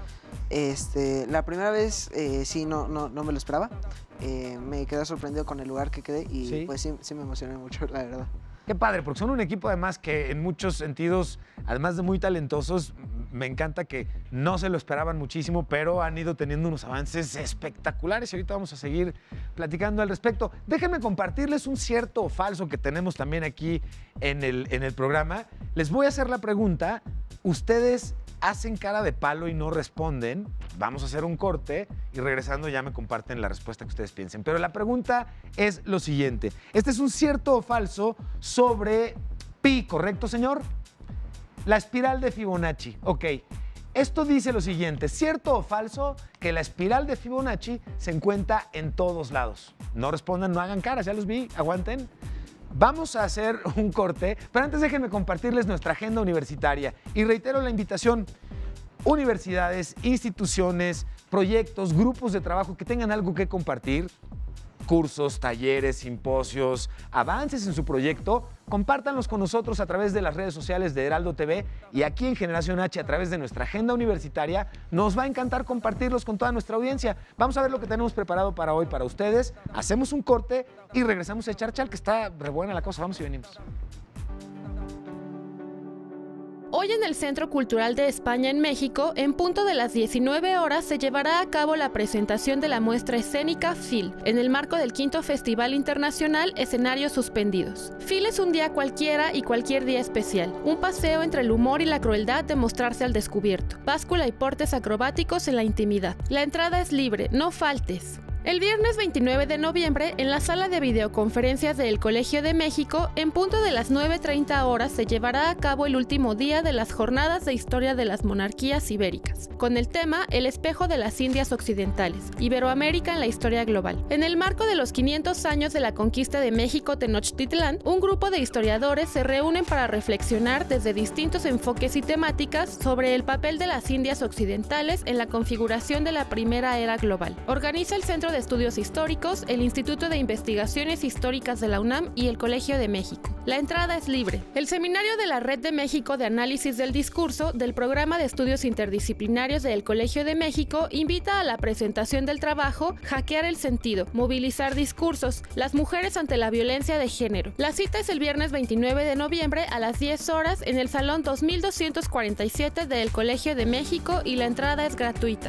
S5: Este, la primera vez eh, sí, no, no, no me lo esperaba. Eh, me quedé sorprendido con el lugar que quedé y
S4: Sí.
S5: pues sí, sí me emocioné mucho, la verdad.
S4: qué padre, porque son un equipo además que en muchos sentidos, además de muy talentosos, me encanta que no se lo esperaban muchísimo, pero han ido teniendo unos avances espectaculares y ahorita vamos a seguir platicando al respecto. Déjenme compartirles un cierto o falso que tenemos también aquí en el, en el programa. Les voy a hacer la pregunta, ustedes hacen cara de palo y no responden, vamos a hacer un corte y regresando ya me comparten la respuesta que ustedes piensen. Pero la pregunta es lo siguiente, este es un cierto o falso sobre pi, ¿correcto, señor? La espiral de Fibonacci, ok. Esto dice lo siguiente, ¿cierto o falso que la espiral de Fibonacci se encuentra en todos lados? No respondan, no hagan caras, ya los vi, aguanten. Vamos a hacer un corte, pero antes déjenme compartirles nuestra agenda universitaria. Y reitero la invitación, universidades, instituciones, proyectos, grupos de trabajo que tengan algo que compartir, cursos, talleres, simposios, avances en su proyecto, compártanlos con nosotros a través de las redes sociales de Heraldo T V y aquí en Generación H a través de nuestra agenda universitaria. Nos va a encantar compartirlos con toda nuestra audiencia. Vamos a ver lo que tenemos preparado para hoy para ustedes. Hacemos un corte y regresamos a echar chal, que está re buena la cosa. Vamos y venimos.
S3: Hoy en el Centro Cultural de España en México, en punto de las diecinueve horas, se llevará a cabo la presentación de la muestra escénica F I L, en el marco del quinto Festival Internacional Escenarios Suspendidos. F I L es un día cualquiera y cualquier día especial, un paseo entre el humor y la crueldad de mostrarse al descubierto, báscula y portes acrobáticos en la intimidad. La entrada es libre, no faltes. El viernes veintinueve de noviembre, en la sala de videoconferencias del Colegio de México, en punto de las nueve treinta horas, se llevará a cabo el último día de las Jornadas de Historia de las Monarquías Ibéricas, con el tema El espejo de las Indias Occidentales, Iberoamérica en la historia global. En el marco de los quinientos años de la conquista de México Tenochtitlán, un grupo de historiadores se reúnen para reflexionar desde distintos enfoques y temáticas sobre el papel de las Indias Occidentales en la configuración de la primera era global. Organiza el Centro de de Estudios Históricos, el Instituto de Investigaciones Históricas de la UNAM y el Colegio de México. La entrada es libre. El seminario de la Red de México de Análisis del Discurso del Programa de Estudios Interdisciplinarios del Colegio de México invita a la presentación del trabajo Hackear el Sentido, Movilizar Discursos, las mujeres ante la violencia de género. La cita es el viernes veintinueve de noviembre a las diez horas en el Salón dos mil doscientos cuarenta y siete del Colegio de México y la entrada es gratuita.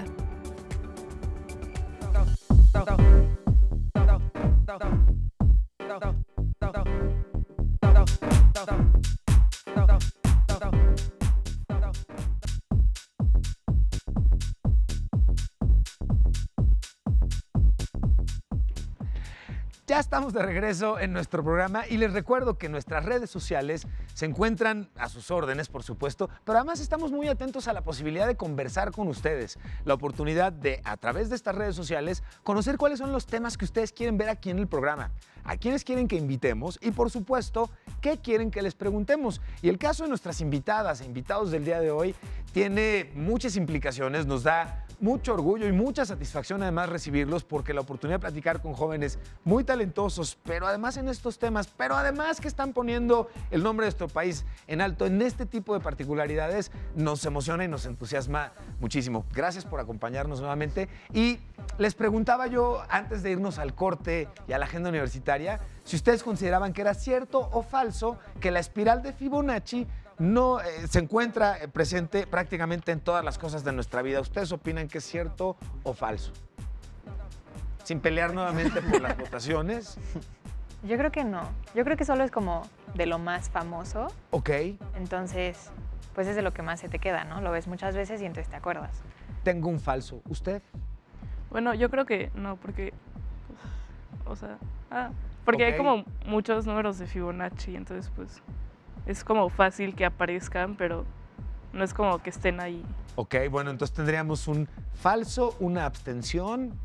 S4: Ya estamos de regreso en nuestro programa y les recuerdo que nuestras redes sociales se encuentran a sus órdenes, por supuesto, pero además estamos muy atentos a la posibilidad de conversar con ustedes, la oportunidad de, a través de estas redes sociales, conocer cuáles son los temas que ustedes quieren ver aquí en el programa, a quiénes quieren que invitemos y, por supuesto, qué quieren que les preguntemos. Y el caso de nuestras invitadas e invitados del día de hoy tiene muchas implicaciones, nos da mucho orgullo y mucha satisfacción además recibirlos porque la oportunidad de platicar con jóvenes muy talentosos, pero además en estos temas, pero además que están poniendo el nombre de nuestro país en alto en este tipo de particularidades, nos emociona y nos entusiasma muchísimo. Gracias por acompañarnos nuevamente y les preguntaba yo antes de irnos al corte y a la agenda universitaria si ustedes consideraban que era cierto o falso que la espiral de Fibonacci no eh, se encuentra presente prácticamente en todas las cosas de nuestra vida. ¿Ustedes opinan que es cierto o falso? Sin pelear nuevamente por las votaciones.
S8: Yo creo que no. Yo creo que solo es como de lo más famoso.
S4: Ok.
S8: Entonces, pues es de lo que más se te queda, ¿no? Lo ves muchas veces y entonces te acuerdas.
S4: Tengo un falso. ¿Usted?
S9: Bueno, yo creo que no, porque, pues, o sea, ah, porque
S4: Ok.
S9: hay como muchos números de Fibonacci, entonces pues es como fácil que aparezcan, pero no es como que estén ahí.
S4: Ok, bueno, entonces tendríamos un falso, una abstención,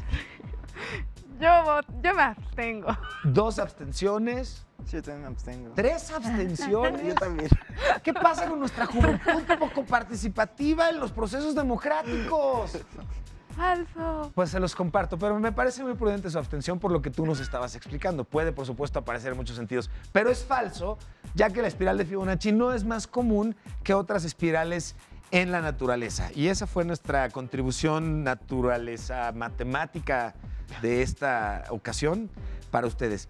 S7: Yo, vot- yo me abstengo.
S4: dos abstenciones,
S6: Sí, yo también me abstengo.
S4: tres abstenciones.
S5: Yo también.
S4: ¿Qué pasa con nuestra juventud poco participativa en los procesos democráticos?
S7: Falso.
S4: Pues se los comparto, pero me parece muy prudente su abstención por lo que tú nos estabas explicando. Puede, por supuesto, aparecer en muchos sentidos, pero es falso, ya que la espiral de Fibonacci no es más común que otras espirales en la naturaleza. Y esa fue nuestra contribución naturaleza matemática de esta ocasión para ustedes.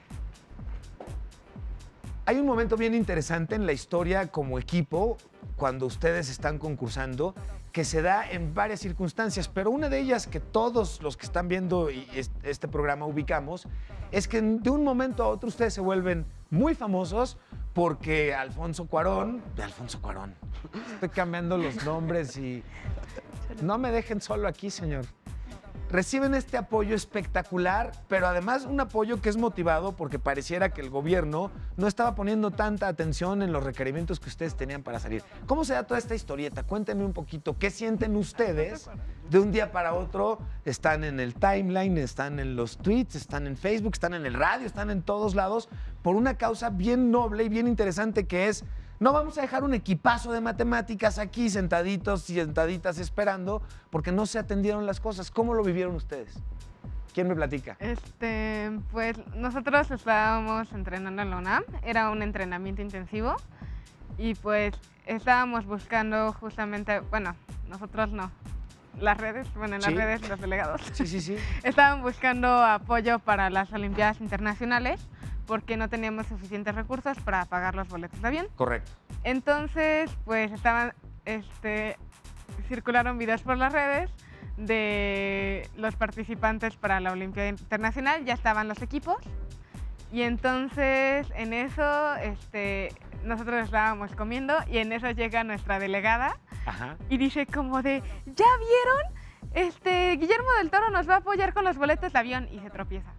S4: Hay un momento bien interesante en la historia como equipo, cuando ustedes están concursando, que se da en varias circunstancias, pero una de ellas que todos los que están viendo y es- este programa ubicamos, es que de un momento a otro ustedes se vuelven muy famosos porque Alfonso Cuarón, de Alfonso Cuarón, estoy cambiando los nombres y no me dejen solo aquí, señor. Reciben este apoyo espectacular, pero además un apoyo que es motivado porque pareciera que el gobierno no estaba poniendo tanta atención en los requerimientos que ustedes tenían para salir. ¿Cómo se da toda esta historieta? Cuéntenme un poquito, ¿qué sienten ustedes de un día para otro? Están en el timeline, están en los tweets, están en Facebook, están en el radio, están en todos lados, por una causa bien noble y bien interesante que es: no vamos a dejar un equipazo de matemáticas aquí sentaditos y sentaditas esperando porque no se atendieron las cosas. ¿Cómo lo vivieron ustedes? ¿Quién me platica?
S7: Este, pues nosotros estábamos entrenando en la UNAM, era un entrenamiento intensivo y pues estábamos buscando justamente, bueno, nosotros no, las redes, bueno, en las
S4: Sí.
S7: redes los delegados,
S4: Sí, sí, sí.
S7: estaban buscando apoyo para las Olimpiadas Internacionales porque no teníamos suficientes recursos para pagar los boletos de avión.
S4: Correcto.
S7: Entonces, pues estaban, este, circularon videos por las redes de los participantes para la Olimpiada Internacional, ya estaban los equipos y entonces en eso, este, nosotros estábamos comiendo y en eso llega nuestra delegada
S4: Ajá.
S7: y dice como de, ¿ya vieron? Este, Guillermo del Toro nos va a apoyar con los boletos de avión y se tropieza.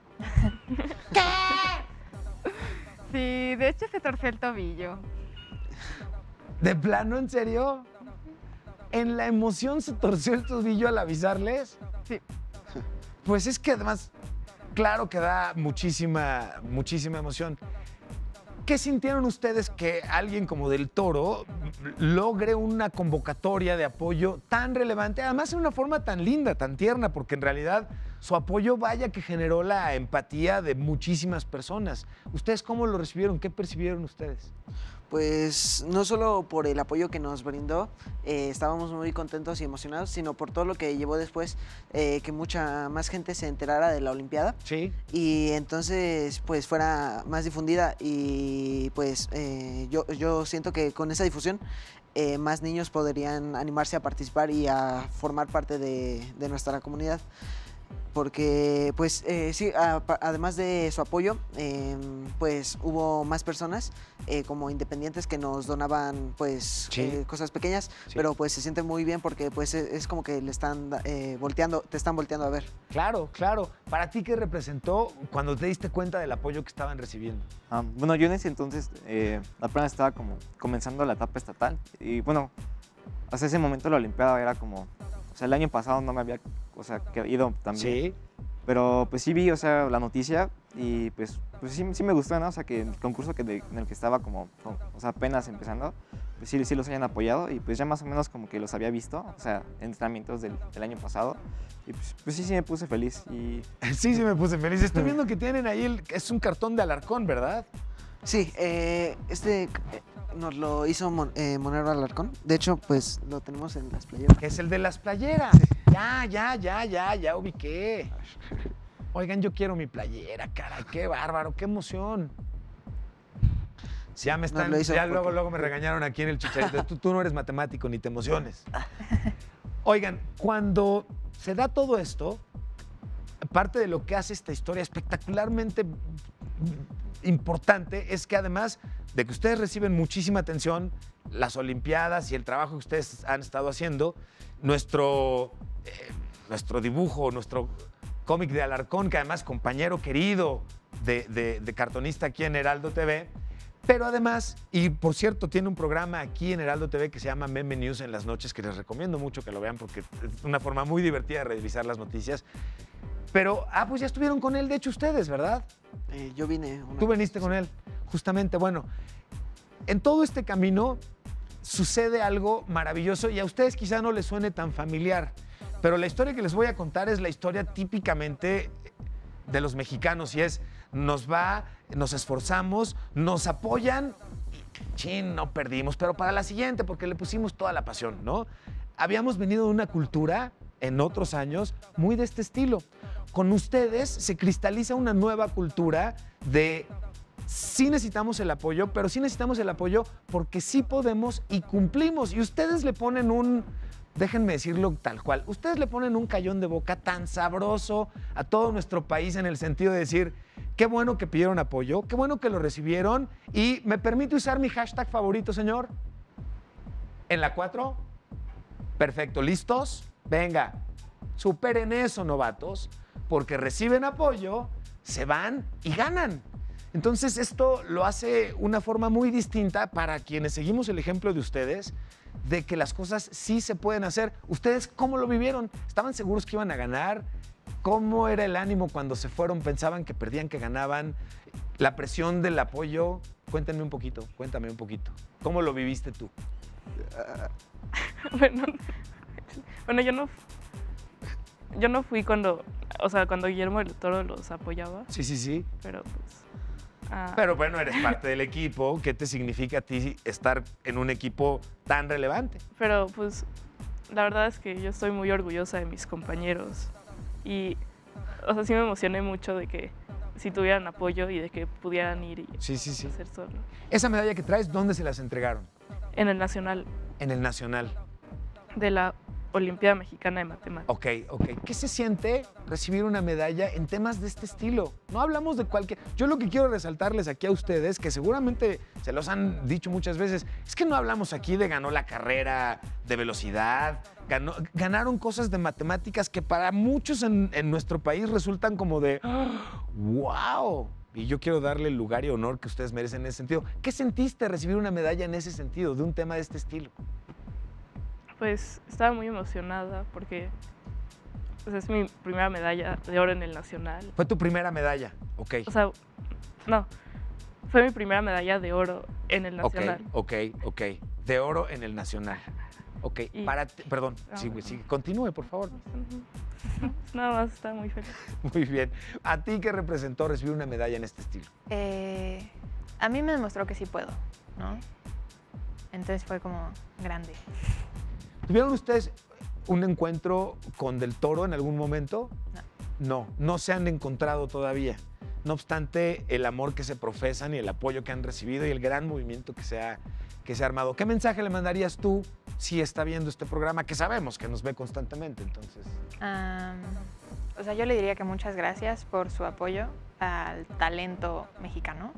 S7: Sí, de hecho se torció el tobillo.
S4: ¿De plano, en serio? ¿En la emoción se torció el tobillo al avisarles?
S7: Sí.
S4: Pues es que además, claro que da muchísima, muchísima emoción. ¿Qué sintieron ustedes que alguien como Del Toro logre una convocatoria de apoyo tan relevante, además en una forma tan linda, tan tierna, porque en realidad su apoyo, vaya que generó la empatía de muchísimas personas? ¿Ustedes cómo lo recibieron? ¿Qué percibieron ustedes?
S5: Pues no solo por el apoyo que nos brindó, eh, estábamos muy contentos y emocionados, sino por todo lo que llevó después, eh, que mucha más gente se enterara de la Olimpiada.
S4: Sí.
S5: Y entonces pues fuera más difundida y pues eh, yo, yo siento que con esa difusión eh, más niños podrían animarse a participar y a formar parte de, de nuestra comunidad. Porque, pues, eh, sí, a, además de su apoyo, eh, pues, hubo más personas eh, como independientes que nos donaban, pues,
S4: sí.
S5: eh, cosas pequeñas, sí. Pero, pues, se siente muy bien porque, pues, es, es como que le están eh, volteando, te están volteando a ver.
S4: Claro, claro. ¿Para ti qué representó cuando te diste cuenta del apoyo que estaban recibiendo?
S6: Ah, bueno, yo en ese entonces eh, apenas estaba como comenzando la etapa estatal y, bueno, hasta ese momento la Olimpiada era como... O sea, el año pasado no me había, o sea, ido tan bien.
S4: Sí.
S6: Pero pues sí vi, o sea, la noticia y pues, pues sí, sí me gustó, ¿no? O sea, que el concurso que de, en el que estaba como, o sea, apenas empezando, pues sí, sí los hayan apoyado y pues ya más o menos como que los había visto, o sea, en entrenamientos del, del año pasado. Y pues, pues sí, sí me puse feliz. Y...
S4: Sí, sí me puse feliz. Estoy viendo que tienen ahí, el, es un cartón de Alarcón, ¿verdad?
S5: Sí, eh, este... Eh, nos lo hizo Mon, eh, Monero Alarcón. De hecho, pues lo tenemos en las playeras.
S4: Que es el de las playeras. Ya, ya, ya, ya, ya ubiqué. Oigan, yo quiero mi playera, caray, qué bárbaro, qué emoción. Ya me están, no, ya luego, luego me regañaron aquí en el Chicharito. Tú, tú no eres matemático, ni te emociones. Oigan, cuando se da todo esto, parte de lo que hace esta historia espectacularmente importante es que además de que ustedes reciben muchísima atención, las Olimpiadas y el trabajo que ustedes han estado haciendo, nuestro, eh, nuestro dibujo, nuestro cómic de Alarcón, que además compañero querido de, de, de cartonista aquí en Heraldo T V, pero además, y por cierto, tiene un programa aquí en Heraldo T V que se llama Meme News en las noches, que les recomiendo mucho que lo vean porque es una forma muy divertida de revisar las noticias. Pero, ah, pues ya estuvieron con él, de hecho, ustedes, ¿verdad?
S5: Eh, yo vine. Una
S4: Tú viniste con él, justamente. Bueno, en todo este camino sucede algo maravilloso y a ustedes quizá no les suene tan familiar, pero la historia que les voy a contar es la historia típicamente de los mexicanos y es, nos va, nos esforzamos, nos apoyan y, chin, no perdimos, pero para la siguiente, porque le pusimos toda la pasión, ¿no? Habíamos venido de una cultura en otros años muy de este estilo. Con ustedes se cristaliza una nueva cultura de sí necesitamos el apoyo, pero sí necesitamos el apoyo porque sí podemos y cumplimos. Y ustedes le ponen un, déjenme decirlo tal cual, ustedes le ponen un callón de boca tan sabroso a todo nuestro país en el sentido de decir, qué bueno que pidieron apoyo, qué bueno que lo recibieron y ¿me permite usar mi hashtag favorito, señor? ¿En la cuatro? Perfecto, ¿listos? Venga, superen eso, novatos, porque reciben apoyo, se van y ganan. Entonces esto lo hace una forma muy distinta para quienes seguimos el ejemplo de ustedes, de que las cosas sí se pueden hacer. ¿Ustedes cómo lo vivieron? ¿Estaban seguros que iban a ganar? ¿Cómo era el ánimo cuando se fueron? ¿Pensaban que perdían, que ganaban? ¿La presión del apoyo? Cuéntenme un poquito, cuéntame un poquito. ¿Cómo lo viviste tú?
S9: bueno, bueno, yo no... Yo no fui cuando, o sea, cuando Guillermo del Toro los apoyaba.
S4: Sí, sí, sí.
S9: Pero pues... Ah.
S4: Pero bueno, eres parte del equipo. ¿Qué te significa a ti estar en un equipo tan relevante?
S9: Pero pues, la verdad es que yo estoy muy orgullosa de mis compañeros. Y, o sea, sí me emocioné mucho de que si tuvieran apoyo y de que pudieran ir y
S4: sí, sí, sí.
S9: hacer solo.
S4: ¿Esa medalla que traes, dónde se las entregaron?
S9: En el Nacional.
S4: En el Nacional.
S9: De la Olimpiada Mexicana de Matemáticas.
S4: Ok, ok. ¿Qué se siente recibir una medalla en temas de este estilo? No hablamos de cualquier... Yo lo que quiero resaltarles aquí a ustedes, que seguramente se los han dicho muchas veces, es que no hablamos aquí de ganó la carrera de velocidad, ganó, ganaron cosas de matemáticas que para muchos en, en nuestro país resultan como de ¡wow! Y yo quiero darle el lugar y honor que ustedes merecen en ese sentido. ¿Qué sentiste recibir una medalla en ese sentido, de un tema de este estilo?
S9: Pues estaba muy emocionada porque pues, es mi primera medalla de oro en el Nacional.
S4: Fue tu primera medalla, ok.
S9: O sea, no, Fue mi primera medalla de oro en el nacional.
S4: Ok, ok, ok. De oro en el nacional. Ok,
S9: Y-
S4: para ti- perdón,
S9: Ah,
S4: sigue,
S9: bueno.
S4: sigue. Continúe, por favor.
S9: Nada más, estaba muy feliz.
S4: Muy bien. ¿A ti qué representó recibir una medalla en este estilo?
S8: Eh, a mí me demostró que sí puedo, ¿no? Entonces fue como grande.
S4: ¿Tuvieron ustedes un encuentro con Del Toro en algún momento? No, no se han encontrado todavía. No obstante, el amor que se profesan y el apoyo que han recibido y el gran movimiento que se ha, que se ha armado. ¿Qué mensaje le mandarías tú si está viendo este programa, que sabemos que nos ve constantemente? Entonces,
S8: Am, o sea, yo le diría que muchas gracias por su apoyo al talento mexicano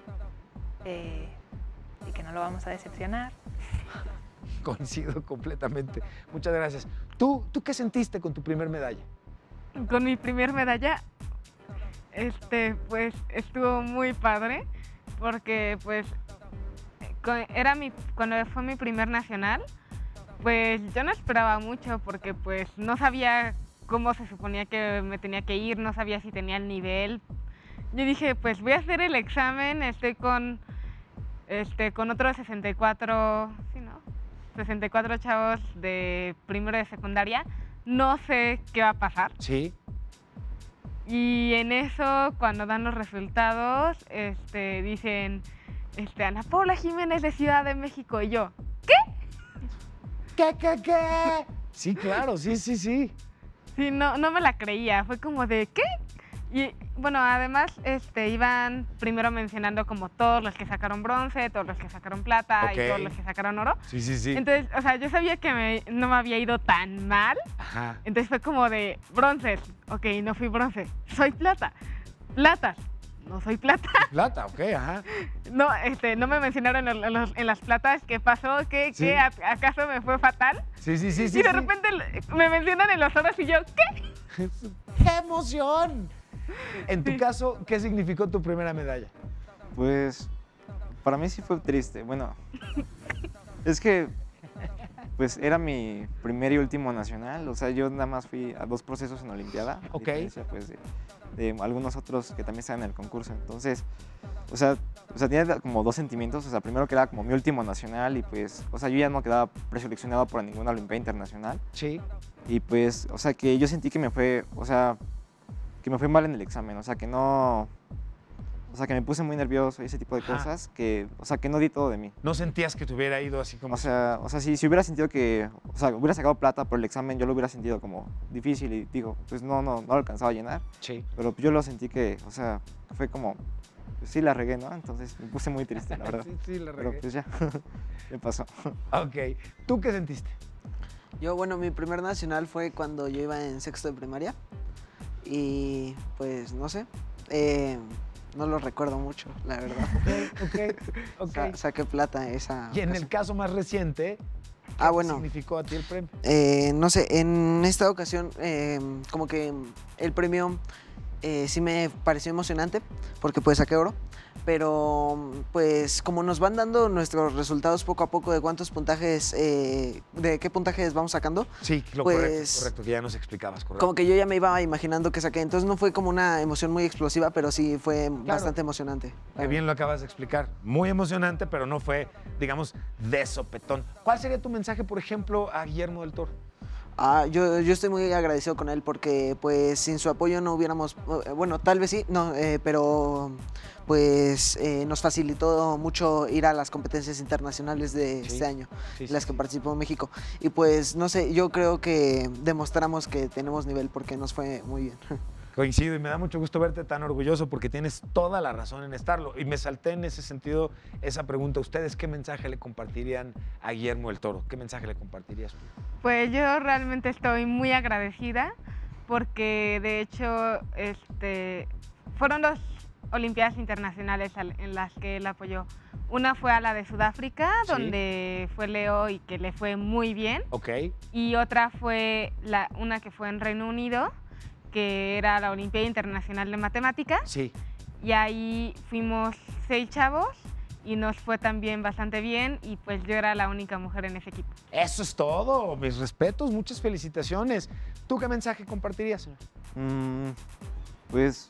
S8: eh, y que no lo vamos a decepcionar.
S4: coincido completamente. Muchas gracias. ¿Tú, ¿Tú qué sentiste con tu primer medalla?
S7: Con mi primer medalla, este, pues estuvo muy padre porque pues co- era mi, cuando fue mi primer nacional, pues yo no esperaba mucho porque pues no sabía cómo se suponía que me tenía que ir, no sabía si tenía el nivel. Yo dije, pues voy a hacer el examen, estoy con, este, con otros sesenta y cuatro, sí, ¿no? sesenta y cuatro chavos de primero de secundaria, no sé qué va a pasar.
S4: Sí.
S7: Y en eso, cuando dan los resultados, este, dicen, este, Ana Paula Jiménez de Ciudad de México. Y yo,
S4: ¿Qué, qué, qué? Sí, claro, sí, sí, sí.
S7: sí, no, no me la creía. Fue como de, ¿qué? Y bueno, además, este, iban primero mencionando como todos los que sacaron bronce, todos los que sacaron plata
S4: Ok.
S7: y todos los que sacaron oro.
S4: Sí, sí, sí.
S7: Entonces, o sea, yo sabía que me- no me había ido tan mal.
S4: Ajá.
S7: Entonces fue como de, bronces. Ok, no fui bronce. Soy plata. Platas. No soy plata.
S4: Plata, ok, ajá.
S7: No, este, no me mencionaron en, los- en las platas qué pasó, qué,
S4: Sí.
S7: qué, a- acaso me fue fatal.
S4: Sí, sí, sí, sí.
S7: y de
S4: sí.
S7: repente me mencionan en los oros y yo, ¿qué?
S4: ¡Qué emoción! En tu
S7: Sí.
S4: caso, ¿qué significó tu primera medalla?
S6: Pues para mí sí fue triste. Bueno, es que pues era mi primer y último nacional. O sea, yo nada más fui a dos procesos en Olimpiada. a
S4: Ok.
S6: diferencia, pues, de, de algunos otros que también estaban en el concurso. Entonces, o sea, o sea, tenía como dos sentimientos. O sea, primero que era como mi último nacional y pues, o sea, yo ya no quedaba preseleccionado para ninguna Olimpiada Internacional.
S4: Sí.
S6: Y pues, o sea, que yo sentí que me fue, o sea, que me fue mal en el examen, o sea, que no, o sea, que me puse muy nervioso y ese tipo de
S4: Ajá.
S6: cosas, que, o sea, que no di todo de mí.
S4: ¿No sentías que te hubiera ido así como...
S6: O sea, o sea, si, si hubiera sentido que, o sea, hubiera sacado plata por el examen, yo lo hubiera sentido como difícil y digo, pues no, no, no lo alcanzaba a llenar,
S4: Sí.
S6: pero yo lo sentí que, o sea, fue como, pues sí la regué, ¿no? Entonces me puse muy triste, la verdad.
S4: Sí, sí, la
S6: Pero
S4: regué.
S6: pues ya, me pasó.
S4: Ok. ¿Tú qué sentiste?
S5: Yo, bueno, mi primer nacional fue cuando yo iba en sexto de primaria. Y pues, no sé, eh, no lo recuerdo mucho, la verdad.
S4: Ok, ok.
S5: Sa- saqué plata esa
S4: Y en el
S5: ocasión.
S4: caso más reciente, ¿qué
S5: Ah, bueno.
S4: significó a ti el premio?
S5: Eh, no sé, en esta ocasión, eh, como que el premio eh, sí me pareció emocionante, porque pues saqué oro. Pero pues como nos van dando nuestros resultados poco a poco de cuántos puntajes, eh, de qué puntajes vamos sacando,
S4: Sí, lo
S5: Pues-
S4: correcto, correcto, que ya nos explicabas, correcto.
S5: como que yo ya me iba imaginando que saqué. Entonces no fue como una emoción muy explosiva, pero sí fue bastante emocionante.
S4: Qué bien lo acabas de explicar. Muy emocionante, pero no fue, digamos, de sopetón. ¿Cuál sería tu mensaje, por ejemplo, a Guillermo del Toro?
S5: Ah, yo, yo estoy muy agradecido con él porque pues sin su apoyo no hubiéramos, eh, bueno, tal vez sí, no, eh, pero pues eh, nos facilitó mucho ir a las competencias internacionales de
S4: Sí,
S5: este año,
S4: sí, sí,
S5: las que
S4: sí.
S5: participó México. Y pues no sé, yo creo que demostramos que tenemos nivel porque nos fue muy bien.
S4: Coincido y me da mucho gusto verte tan orgulloso porque tienes toda la razón en estarlo. Y me salté en ese sentido esa pregunta. ¿Ustedes qué mensaje le compartirían a Guillermo del Toro? ¿Qué mensaje le compartirías tú?
S7: Pues yo realmente estoy muy agradecida porque de hecho este, fueron dos Olimpiadas Internacionales al- en las que él apoyó. Una fue a la de Sudáfrica,
S4: Sí.
S7: donde fue Leo y que le fue muy bien.
S4: Ok,
S7: Y otra fue la, una que fue en Reino Unido, que era la Olimpiada Internacional de Matemáticas.
S4: sí.
S7: Y ahí fuimos seis chavos y nos fue también bastante bien y pues yo era la única mujer en ese equipo.
S4: Eso es todo. Mis respetos, muchas felicitaciones. ¿Tú qué mensaje compartirías, señor?
S6: Mm, pues,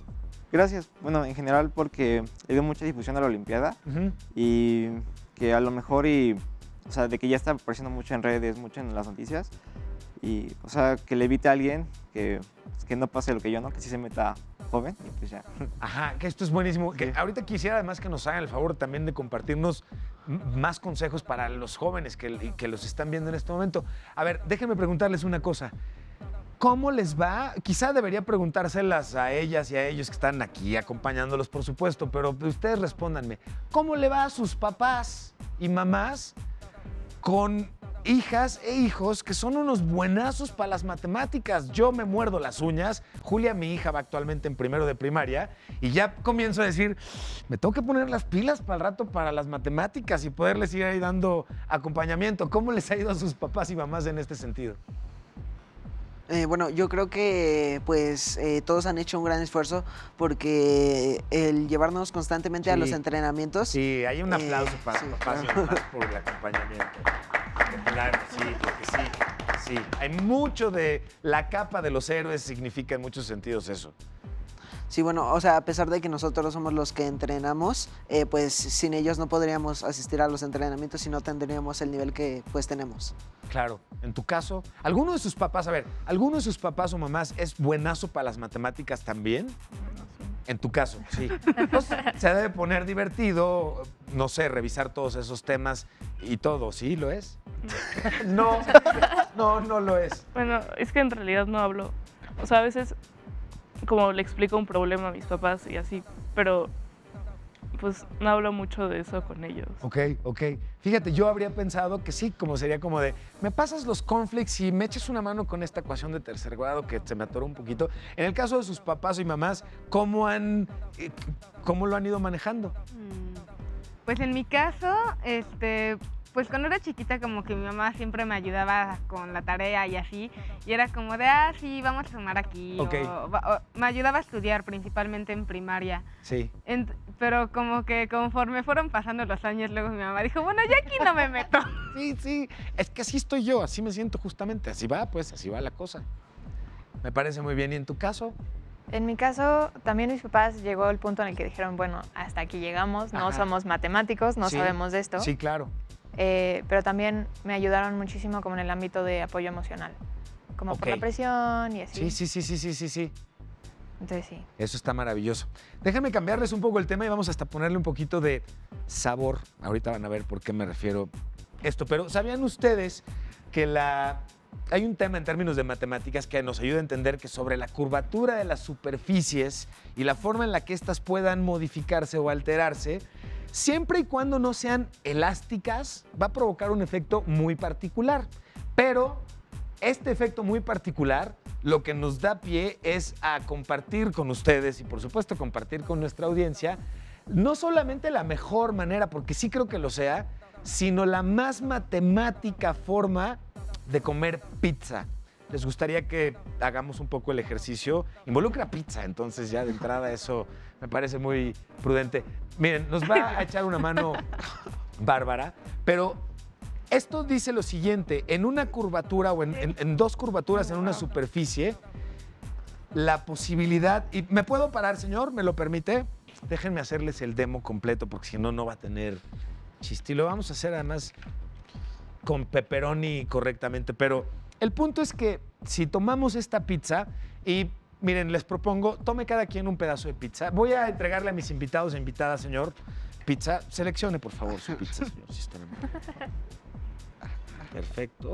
S6: Gracias. Bueno, en general porque le dio mucha difusión a la Olimpiada
S4: Ujú.
S6: y que a lo mejor y, o sea, de que ya está apareciendo mucho en redes, mucho en las noticias y, o sea, que le evite a alguien que, que no pase lo que yo, ¿no? Que sí se meta joven y pues ya.
S4: Ajá, que esto es buenísimo. Que
S6: Sí.
S4: ahorita quisiera además que nos hagan el favor también de compartirnos m- más consejos para los jóvenes que, que los están viendo en este momento. A ver, déjenme preguntarles una cosa. ¿Cómo les va? Quizá debería preguntárselas a ellas y a ellos que están aquí acompañándolos, por supuesto, pero ustedes respóndanme. ¿Cómo le va a sus papás y mamás con hijas e hijos que son unos buenazos para las matemáticas? Yo me muerdo las uñas. Julia, mi hija, va actualmente en primero de primaria y ya comienzo a decir, me tengo que poner las pilas para el rato para las matemáticas y poderles ir ahí dando acompañamiento. ¿Cómo les ha ido a sus papás y mamás en este sentido?
S5: Eh, bueno, yo creo que pues eh, todos han hecho un gran esfuerzo porque el llevarnos constantemente a
S4: Sí.
S5: los entrenamientos.
S4: Sí, hay un
S5: Eh,
S4: aplauso para
S5: sí,
S4: papás y
S5: claro.
S4: mamás por el acompañamiento. Claro, sí, porque sí, sí. Hay mucho de la capa de los héroes, significa en muchos sentidos eso.
S5: Sí, bueno, o sea, a pesar de que nosotros somos los que entrenamos, eh, pues sin ellos no podríamos asistir a los entrenamientos y no tendríamos el nivel que pues tenemos.
S4: Claro, en tu caso, ¿alguno de sus papás, a ver, ¿alguno de sus papás o mamás es buenazo para las matemáticas también? En tu caso, sí. Pues, se debe poner divertido, no sé, revisar todos esos temas y todo, ¿sí lo es? No, no, no lo es.
S9: Bueno, es que en realidad no hablo. O sea, a veces como le explico un problema a mis papás y así, pero pues no hablo mucho de eso con ellos.
S4: Ok, ok. Fíjate, yo habría pensado que sí, como sería como de, me pasas los cornflakes y me echas una mano con esta ecuación de tercer grado que se me atoró un poquito. En el caso de sus papás y mamás, ¿cómo han, eh, cómo lo han ido manejando?
S7: Mm, Pues en mi caso, este, pues cuando era chiquita como que mi mamá siempre me ayudaba con la tarea y así, y era como de, ah, sí, vamos a sumar aquí,
S4: Ok.
S7: o, va- o me ayudaba a estudiar principalmente en primaria.
S4: Sí.
S7: Ent- pero como que conforme fueron pasando los años, luego mi mamá dijo, bueno, ya aquí no me meto.
S4: Sí, sí. Es que así estoy yo, así me siento justamente. Así va, pues, así va la cosa. Me parece muy bien. ¿Y en tu caso?
S8: En mi caso, también mis papás llegó el punto en el que dijeron, bueno, hasta aquí llegamos, no
S4: Ajá.
S8: somos matemáticos, no
S4: Sí.
S8: sabemos de esto.
S4: Sí, claro.
S8: Eh, pero también me ayudaron muchísimo como en el ámbito de apoyo emocional, como por la
S4: Ok.
S8: presión y así.
S4: Sí, sí, sí, sí, sí, sí, sí.
S8: Entonces sí.
S4: Eso está maravilloso. Déjenme cambiarles un poco el tema y vamos hasta ponerle un poquito de sabor. Ahorita van a ver por qué me refiero a esto. Pero ¿sabían ustedes que la... hay un tema en términos de matemáticas que nos ayuda a entender que sobre la curvatura de las superficies y la forma en la que éstas puedan modificarse o alterarse, siempre y cuando no sean elásticas, va a provocar un efecto muy particular. Pero este efecto muy particular lo que nos da pie es a compartir con ustedes y por supuesto compartir con nuestra audiencia no solamente la mejor manera, porque sí creo que lo sea, sino la más matemática forma de comer pizza. ¿Les gustaría que hagamos un poco el ejercicio? Involucra pizza, entonces ya de entrada eso me parece muy prudente. Miren, nos va a echar una mano Bárbara, pero esto dice lo siguiente, en una curvatura o en, en- en dos curvaturas en una superficie, la posibilidad, y ¿me puedo parar, señor? ¿Me lo permite? Déjenme hacerles el demo completo porque si no, no va a tener chiste. Y lo vamos a hacer además con pepperoni correctamente, pero el punto es que si tomamos esta pizza y miren, les propongo, tome cada quien un pedazo de pizza. Voy a entregarle a mis invitados e invitadas, señor, pizza. Seleccione, por favor, su pizza, señor, si está bien. Perfecto.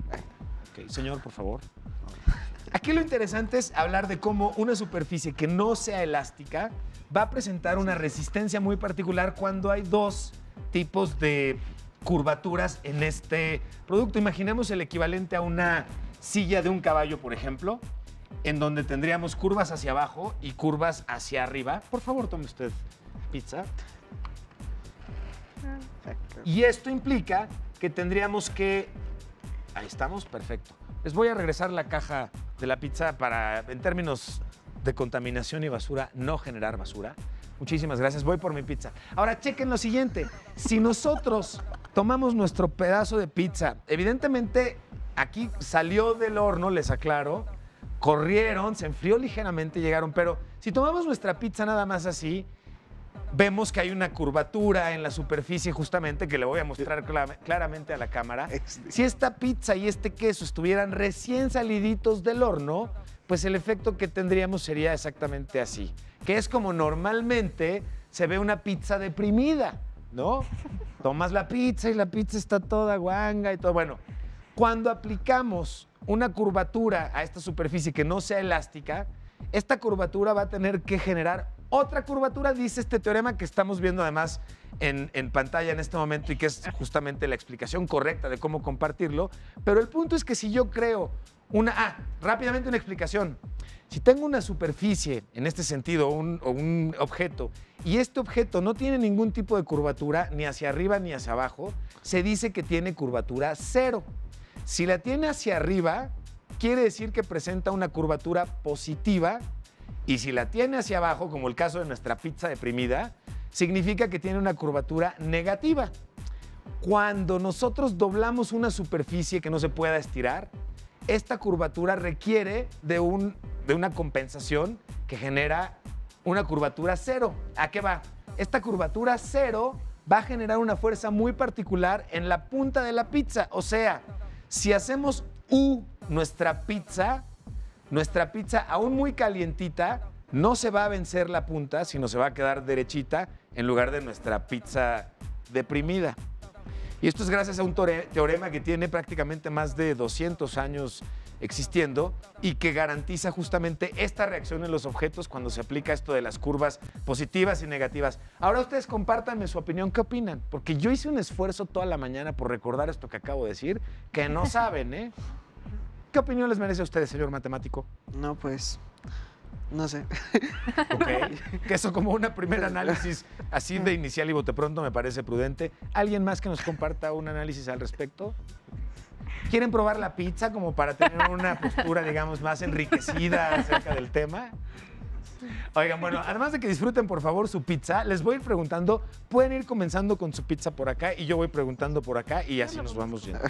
S4: Ok, señor, por favor. Aquí lo interesante es hablar de cómo una superficie que no sea elástica va a presentar una resistencia muy particular cuando hay dos tipos de curvaturas en este producto. Imaginemos el equivalente a una silla de un caballo, por ejemplo, en donde tendríamos curvas hacia abajo y curvas hacia arriba. Por favor, tome usted pizza. Y esto implica que tendríamos que... Ahí estamos, perfecto. Les voy a regresar la caja de la pizza para, en términos de contaminación y basura, no generar basura. Muchísimas gracias, voy por mi pizza. Ahora, chequen lo siguiente. Si nosotros tomamos nuestro pedazo de pizza, evidentemente aquí salió del horno, les aclaro, corrieron, se enfrió ligeramente, llegaron, pero si tomamos nuestra pizza nada más así, vemos que hay una curvatura en la superficie justamente, que le voy a mostrar cla- claramente a la cámara. Si esta pizza y este queso estuvieran recién saliditos del horno, pues el efecto que tendríamos sería exactamente así, que es como normalmente se ve una pizza deprimida, ¿no? Tomas la pizza y la pizza está toda guanga y todo. Bueno, cuando aplicamos una curvatura a esta superficie que no sea elástica, esta curvatura va a tener que generar otra curvatura, dice este teorema que estamos viendo además en, en pantalla en este momento y que es justamente la explicación correcta de cómo compartirlo. Pero el punto es que si yo creo una... Ah, rápidamente una explicación. Si tengo una superficie, en este sentido, un, o un objeto, y este objeto no tiene ningún tipo de curvatura, ni hacia arriba ni hacia abajo, se dice que tiene curvatura cero. Si la tiene hacia arriba, quiere decir que presenta una curvatura positiva, y si la tiene hacia abajo, como el caso de nuestra pizza deprimida, significa que tiene una curvatura negativa. Cuando nosotros doblamos una superficie que no se pueda estirar, esta curvatura requiere de, un, de una compensación que genera una curvatura cero. ¿A qué va? Esta curvatura cero va a generar una fuerza muy particular en la punta de la pizza. O sea, si hacemos U nuestra pizza, nuestra pizza aún muy calientita no se va a vencer la punta, sino se va a quedar derechita en lugar de nuestra pizza deprimida. Y esto es gracias a un teorema que tiene prácticamente más de doscientos años existiendo y que garantiza justamente esta reacción en los objetos cuando se aplica esto de las curvas positivas y negativas. Ahora ustedes compártanme su opinión, ¿qué opinan? Porque yo hice un esfuerzo toda la mañana por recordar esto que acabo de decir, que no saben, ¿eh? ¿Qué opinión les merece a ustedes, señor matemático?
S5: No, pues, no sé.
S4: Ok, que eso como un primer análisis así de inicial y bote pronto me parece prudente. ¿Alguien más que nos comparta un análisis al respecto? ¿Quieren probar la pizza como para tener una postura, digamos, más enriquecida acerca del tema? Oigan, bueno, además de que disfruten, por favor, su pizza, les voy a ir preguntando, pueden ir comenzando con su pizza por acá y yo voy preguntando por acá y así nos vamos yendo.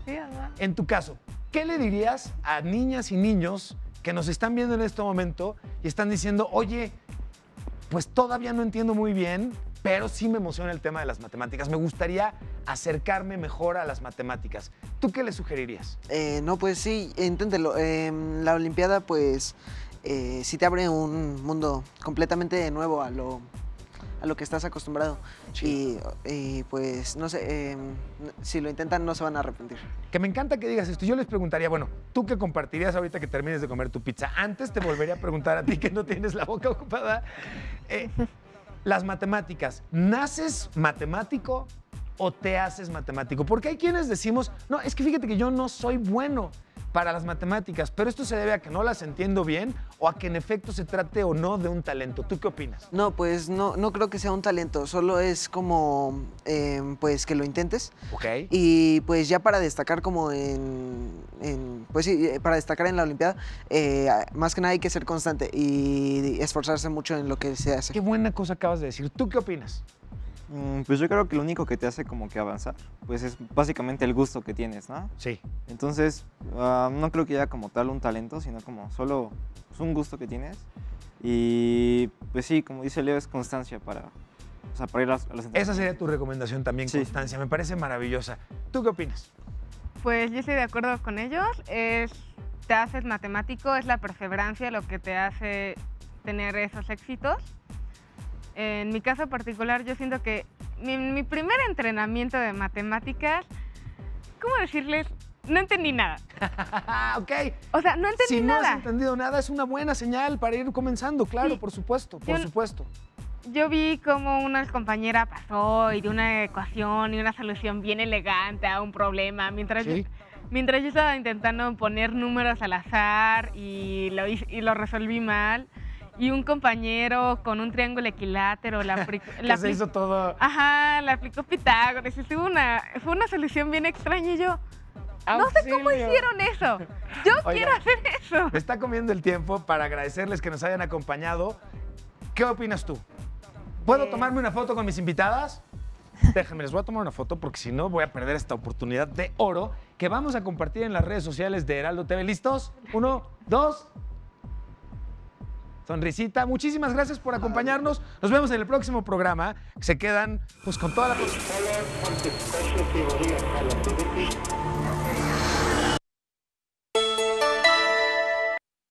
S4: En tu caso, ¿qué le dirías a niñas y niños que nos están viendo en este momento y están diciendo, oye, pues todavía no entiendo muy bien, pero sí me emociona el tema de las matemáticas. Me gustaría acercarme mejor a las matemáticas. ¿Tú qué le sugerirías?
S5: Eh, no, pues sí, inténtelo. Eh, la Olimpiada, pues, eh, sí te abre un mundo completamente nuevo a lo, a lo que estás acostumbrado. Sí. Y, y, pues, no sé, eh, si lo intentan no se van a arrepentir.
S4: Que me encanta que digas esto. Yo les preguntaría, bueno, ¿tú qué compartirías ahorita que termines de comer tu pizza? Antes te volvería a preguntar a ti que no tienes la boca ocupada. Eh, las matemáticas, ¿naces matemático o te haces matemático? Porque hay quienes decimos, no, es que fíjate que yo no soy bueno para las matemáticas, pero esto se debe a que no las entiendo bien o a que en efecto se trate o no de un talento. ¿Tú qué opinas?
S5: No, pues no, no creo que sea un talento, solo es como eh, pues que lo intentes.
S4: Ok.
S5: Y pues ya para destacar como en, en pues sí, para destacar en la Olimpiada, eh, más que nada hay que ser constante y esforzarse mucho en lo que se hace.
S4: Qué buena cosa acabas de decir. ¿Tú qué opinas?
S6: Mm, Pues yo creo que lo único que te hace como que avanzar, pues es básicamente el gusto que tienes, ¿no?
S4: Sí.
S6: Entonces, ah, no creo que haya como tal un talento, sino como solo pues, un gusto que tienes. Y pues sí, como dice Leo, es constancia para, o sea, para ir a los entrenamientos.
S4: Esa sería tu recomendación también,
S6: Sí.
S4: constancia. Me parece maravillosa. ¿Tú qué opinas?
S7: Pues yo estoy de acuerdo con ellos. Es, te haces matemático, es la perseverancia lo que te hace tener esos éxitos. En mi caso particular, yo siento que mi, mi primer entrenamiento de matemáticas, ¿cómo decirles? No entendí nada.
S4: Ok.
S7: O sea, no entendí
S4: Si no
S7: nada.
S4: has entendido nada, es una buena señal para ir comenzando, claro,
S7: Sí.
S4: por supuesto, por
S7: Yo no-
S4: supuesto.
S7: Yo vi cómo una compañera pasó y de una ecuación y una solución bien elegante a un problema, mientras,
S4: Sí.
S7: yo, mientras yo estaba intentando poner números al azar y lo, hice- y lo resolví mal. Y un compañero con un triángulo equilátero la, apli- la
S4: Que se
S7: apli-
S4: hizo todo.
S7: Ajá, le aplicó Pitágoras. Y tuvo una, fue una solución bien extraña y yo, no sé cómo
S4: ¡Auxilio!
S7: hicieron eso. Yo
S4: Oigan.
S7: quiero hacer eso.
S4: Me está comiendo el tiempo para agradecerles que nos hayan acompañado. ¿Qué opinas tú? ¿Puedo
S8: Eh.
S4: tomarme una foto con mis invitadas? Déjenme, les voy a tomar una foto porque si no voy a perder esta oportunidad de oro que vamos a compartir en las redes sociales de Heraldo T V. ¿Listos? Uno, dos. Sonrisita. Muchísimas gracias por acompañarnos. Nos vemos en el próximo programa. Se quedan pues con toda la...